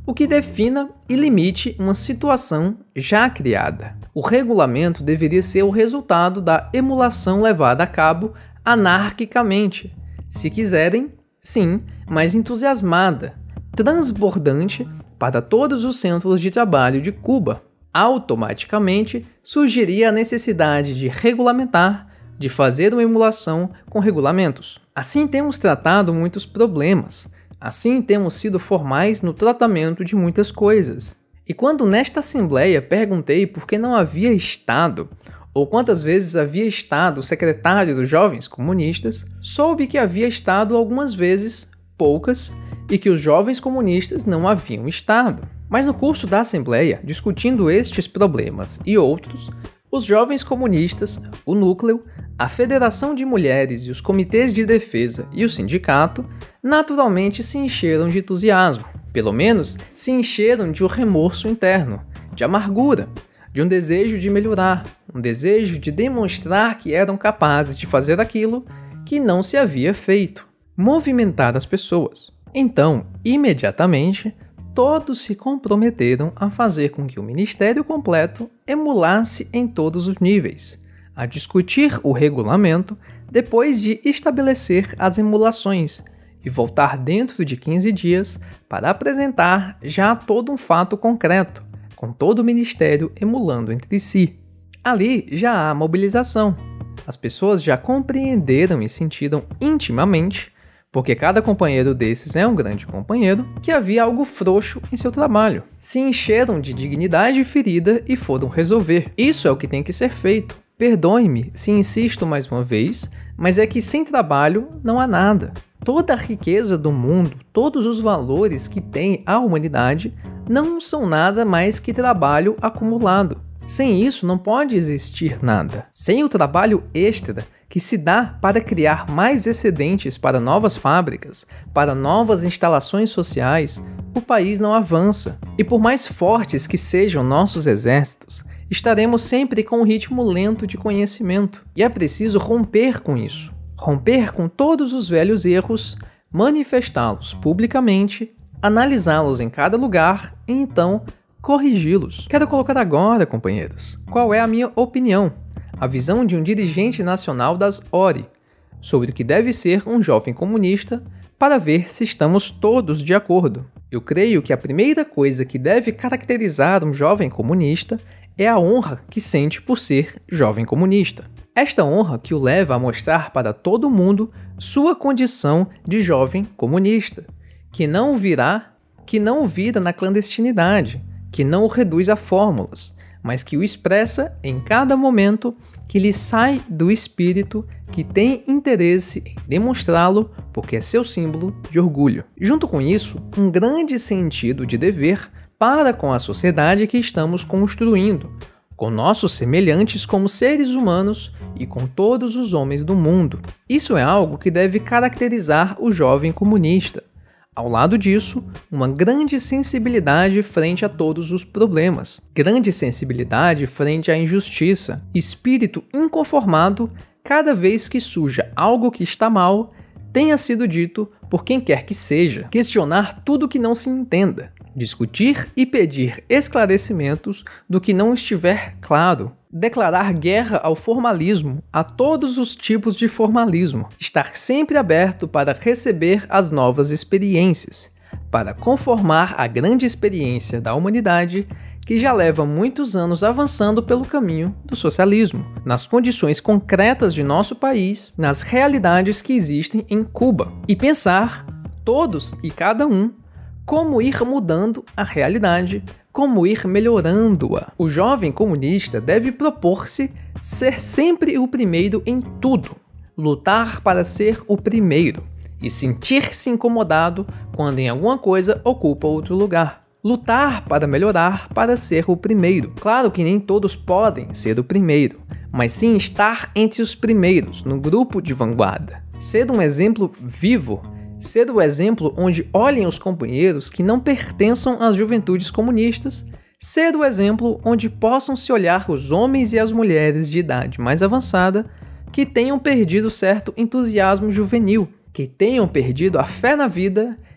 o que defina e limite uma situação já criada. O regulamento deveria ser o resultado da emulação levada a cabo anarquicamente, se quiserem, sim, mas entusiasmada, transbordante para todos os centros de trabalho de Cuba. Automaticamente surgiria a necessidade de regulamentar, de fazer uma emulação com regulamentos. Assim temos tratado muitos problemas, assim temos sido formais no tratamento de muitas coisas. E quando nesta assembleia perguntei por que não havia Estado, ou quantas vezes havia estado o secretário dos Jovens Comunistas, soube que havia estado algumas vezes, poucas, e que os jovens comunistas não haviam estado. Mas no curso da Assembleia, discutindo estes problemas e outros, os jovens comunistas, o núcleo, a Federação de Mulheres e os comitês de defesa e o sindicato, naturalmente se encheram de entusiasmo. Pelo menos se encheram de um remorso interno, de amargura, de um desejo de melhorar, um desejo de demonstrar que eram capazes de fazer aquilo que não se havia feito, movimentar as pessoas. Então, imediatamente, todos se comprometeram a fazer com que o Ministério completo emulasse em todos os níveis, a discutir o regulamento depois de estabelecer as emulações e voltar dentro de quinze dias para apresentar já todo um fato concreto, com todo o Ministério emulando entre si. Ali já há mobilização. As pessoas já compreenderam e sentiram intimamente, porque cada companheiro desses é um grande companheiro, que havia algo frouxo em seu trabalho. Se encheram de dignidade ferida e foram resolver. Isso é o que tem que ser feito. Perdoe-me se insisto mais uma vez, mas é que sem trabalho não há nada. Toda a riqueza do mundo, todos os valores que tem a humanidade, não são nada mais que trabalho acumulado. Sem isso não pode existir nada. Sem o trabalho extra que se dá para criar mais excedentes para novas fábricas, para novas instalações sociais, o país não avança. E por mais fortes que sejam nossos exércitos, estaremos sempre com um ritmo lento de conhecimento. E é preciso romper com isso. Romper com todos os velhos erros, manifestá-los publicamente, analisá-los em cada lugar e então corrigi-los. Quero colocar agora, companheiros, qual é a minha opinião, a visão de um dirigente nacional das O R I, sobre o que deve ser um jovem comunista, para ver se estamos todos de acordo. Eu creio que a primeira coisa que deve caracterizar um jovem comunista é a honra que sente por ser jovem comunista. Esta honra que o leva a mostrar para todo mundo sua condição de jovem comunista, que não o virá, que não o vira na clandestinidade, que não o reduz a fórmulas, mas que o expressa em cada momento que lhe sai do espírito, que tem interesse em demonstrá-lo porque é seu símbolo de orgulho. Junto com isso, um grande sentido de dever para com a sociedade que estamos construindo, com nossos semelhantes como seres humanos e com todos os homens do mundo. Isso é algo que deve caracterizar o jovem comunista. Ao lado disso, uma grande sensibilidade frente a todos os problemas, grande sensibilidade frente à injustiça, espírito inconformado cada vez que surja algo que está mal, tenha sido dito por quem quer que seja, questionar tudo que não se entenda, discutir e pedir esclarecimentos do que não estiver claro, declarar guerra ao formalismo, a todos os tipos de formalismo, estar sempre aberto para receber as novas experiências, para conformar a grande experiência da humanidade que já leva muitos anos avançando pelo caminho do socialismo, nas condições concretas de nosso país, nas realidades que existem em Cuba, e pensar, todos e cada um, como ir mudando a realidade, como ir melhorando-a. O jovem comunista deve propor-se ser sempre o primeiro em tudo, lutar para ser o primeiro e sentir-se incomodado quando em alguma coisa ocupa outro lugar. Lutar para melhorar para ser o primeiro. Claro que nem todos podem ser o primeiro, mas sim estar entre os primeiros, no grupo de vanguarda. Ser um exemplo vivo, ser o exemplo onde olhem os companheiros que não pertençam às juventudes comunistas, ser o exemplo onde possam se olhar os homens e as mulheres de idade mais avançada que tenham perdido certo entusiasmo juvenil, que tenham perdido a fé na vida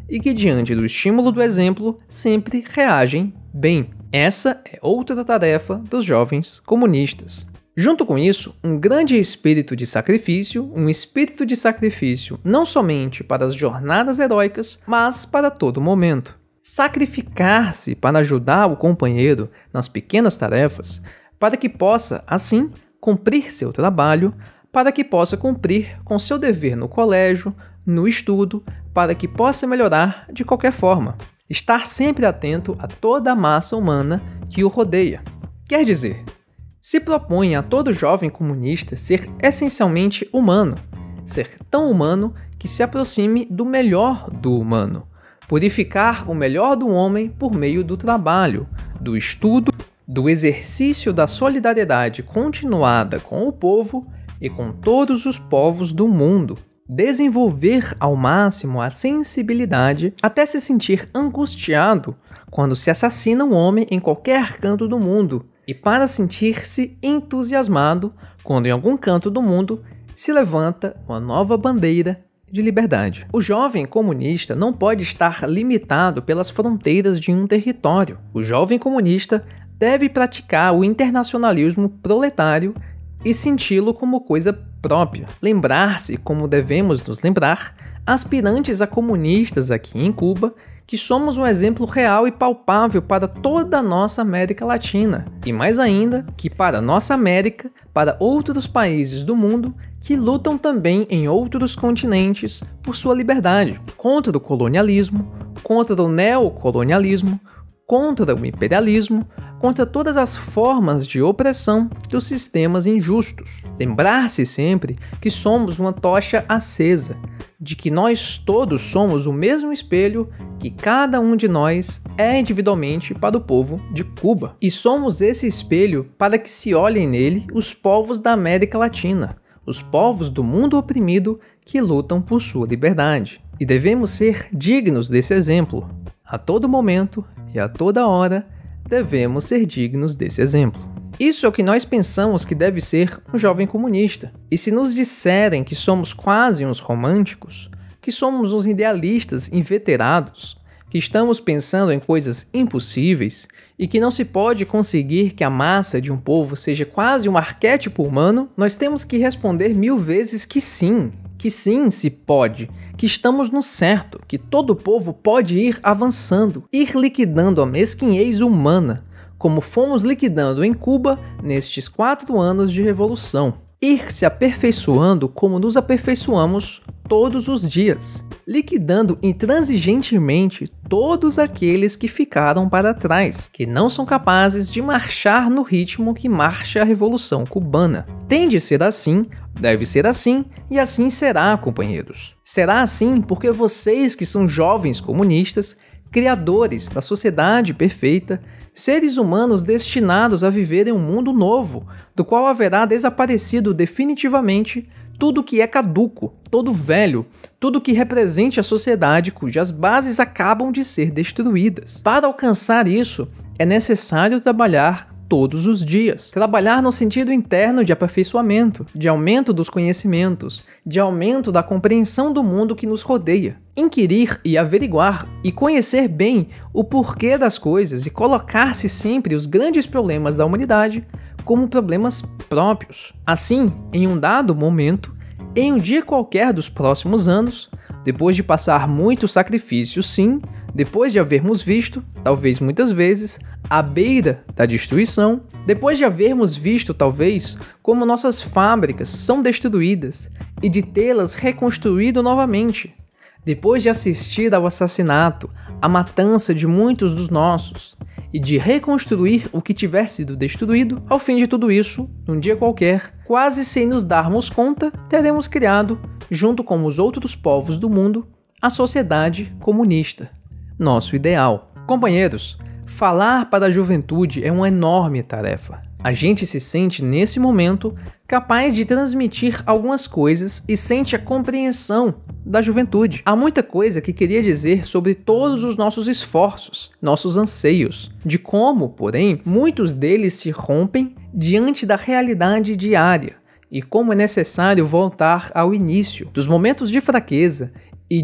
e que, diante do estímulo do exemplo, sempre reagem bem. Essa é outra tarefa dos jovens comunistas. Junto com isso, um grande espírito de sacrifício, um espírito de sacrifício não somente para as jornadas heróicas, mas para todo momento. Sacrificar-se para ajudar o companheiro nas pequenas tarefas, para que possa, assim, cumprir seu trabalho, para que possa cumprir com seu dever no colégio, no estudo, para que possa melhorar de qualquer forma. Estar sempre atento a toda a massa humana que o rodeia. Quer dizer, se propõe a todo jovem comunista ser essencialmente humano, ser tão humano que se aproxime do melhor do humano, purificar o melhor do homem por meio do trabalho, do estudo, do exercício da solidariedade continuada com o povo e com todos os povos do mundo. Desenvolver ao máximo a sensibilidade até se sentir angustiado quando se assassina um homem em qualquer canto do mundo e para sentir-se entusiasmado quando em algum canto do mundo se levanta uma nova bandeira de liberdade. O jovem comunista não pode estar limitado pelas fronteiras de um território. O jovem comunista deve praticar o internacionalismo proletário e senti-lo como coisa própria. Lembrar-se, como devemos nos lembrar, aspirantes a comunistas aqui em Cuba, que somos um exemplo real e palpável para toda a nossa América Latina, e mais ainda, que para nossa América, para outros países do mundo que lutam também em outros continentes por sua liberdade, contra o colonialismo, contra o neocolonialismo, contra o imperialismo, contra todas as formas de opressão dos sistemas injustos. Lembrar-se sempre que somos uma tocha acesa, de que nós todos somos o mesmo espelho que cada um de nós é individualmente para o povo de Cuba. E somos esse espelho para que se olhem nele os povos da América Latina, os povos do mundo oprimido que lutam por sua liberdade. E devemos ser dignos desse exemplo. A todo momento e a toda hora devemos ser dignos desse exemplo. Isso é o que nós pensamos que deve ser um jovem comunista. E se nos disserem que somos quase uns românticos, que somos uns idealistas inveterados, que estamos pensando em coisas impossíveis e que não se pode conseguir que a massa de um povo seja quase um arquétipo humano, nós temos que responder mil vezes que sim, que sim se pode, que estamos no certo, que todo povo pode ir avançando, ir liquidando a mesquinhez humana, como fomos liquidando em Cuba nestes quatro anos de revolução. Ir se aperfeiçoando como nos aperfeiçoamos todos os dias, liquidando intransigentemente todos aqueles que ficaram para trás, que não são capazes de marchar no ritmo que marcha a Revolução Cubana. Tem de ser assim, deve ser assim, e assim será, companheiros. Será assim porque vocês que são jovens comunistas, criadores da sociedade perfeita, seres humanos destinados a viver em um mundo novo, do qual haverá desaparecido definitivamente tudo que é caduco, todo velho, tudo que represente a sociedade cujas bases acabam de ser destruídas. Para alcançar isso, é necessário trabalhar todos os dias. Trabalhar no sentido interno de aperfeiçoamento, de aumento dos conhecimentos, de aumento da compreensão do mundo que nos rodeia. Inquirir e averiguar e conhecer bem o porquê das coisas e colocar-se sempre os grandes problemas da humanidade como problemas próprios. Assim, em um dado momento, em um dia qualquer dos próximos anos, depois de passar muito sacrifício, sim, depois de havermos visto, talvez muitas vezes, à beira da destruição, depois de havermos visto, talvez, como nossas fábricas são destruídas e de tê-las reconstruído novamente, depois de assistir ao assassinato, à matança de muitos dos nossos, e de reconstruir o que tiver sido destruído, ao fim de tudo isso, num dia qualquer, quase sem nos darmos conta, teremos criado, junto com os outros povos do mundo, a sociedade comunista, nosso ideal. Companheiros, falar para a juventude é uma enorme tarefa. A gente se sente, nesse momento, capaz de transmitir algumas coisas e sente a compreensão da juventude. Há muita coisa que queria dizer sobre todos os nossos esforços, nossos anseios, de como, porém, muitos deles se rompem diante da realidade diária e como é necessário voltar ao início dos momentos de fraqueza e de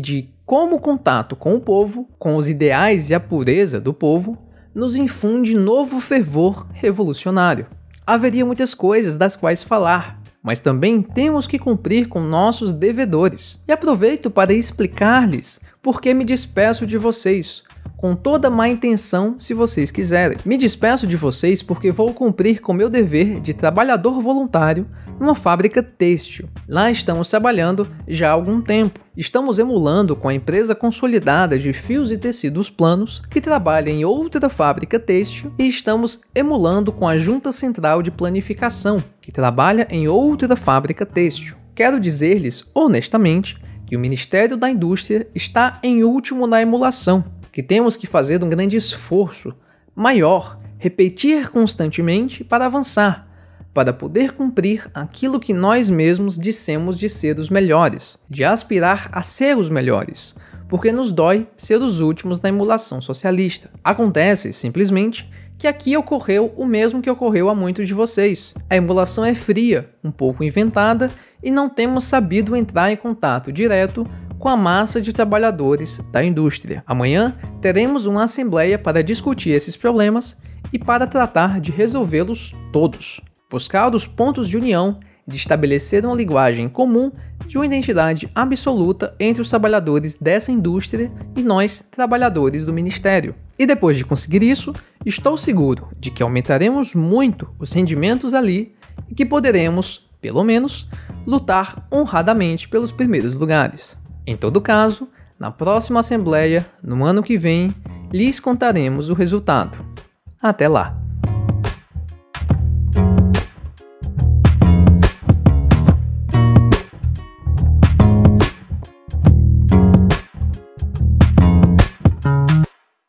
como o contato com o povo, com os ideais e a pureza do povo, nos infunde novo fervor revolucionário. Haveria muitas coisas das quais falar, mas também temos que cumprir com nossos devedores. E aproveito para explicar-lhes por que me despeço de vocês, com toda má intenção, se vocês quiserem. Me despeço de vocês porque vou cumprir com meu dever de trabalhador voluntário numa fábrica têxtil. Lá estamos trabalhando já há algum tempo. Estamos emulando com a empresa consolidada de fios e tecidos planos, que trabalha em outra fábrica têxtil, e estamos emulando com a Junta Central de Planificação, que trabalha em outra fábrica têxtil. Quero dizer-lhes, honestamente, que o Ministério da Indústria está em último na emulação, que temos que fazer um grande esforço, maior, repetir constantemente para avançar, para poder cumprir aquilo que nós mesmos dissemos de ser os melhores, de aspirar a ser os melhores, porque nos dói ser os últimos na emulação socialista. Acontece, simplesmente, que aqui ocorreu o mesmo que ocorreu a muitos de vocês. A emulação é fria, um pouco inventada, e não temos sabido entrar em contato direto com a massa de trabalhadores da indústria. Amanhã teremos uma assembleia para discutir esses problemas e para tratar de resolvê-los todos. Buscar os pontos de união, de estabelecer uma linguagem comum de uma identidade absoluta entre os trabalhadores dessa indústria e nós, trabalhadores do Ministério. E depois de conseguir isso, estou seguro de que aumentaremos muito os rendimentos ali e que poderemos, pelo menos, lutar honradamente pelos primeiros lugares. Em todo caso, na próxima assembleia, no ano que vem, lhes contaremos o resultado. Até lá!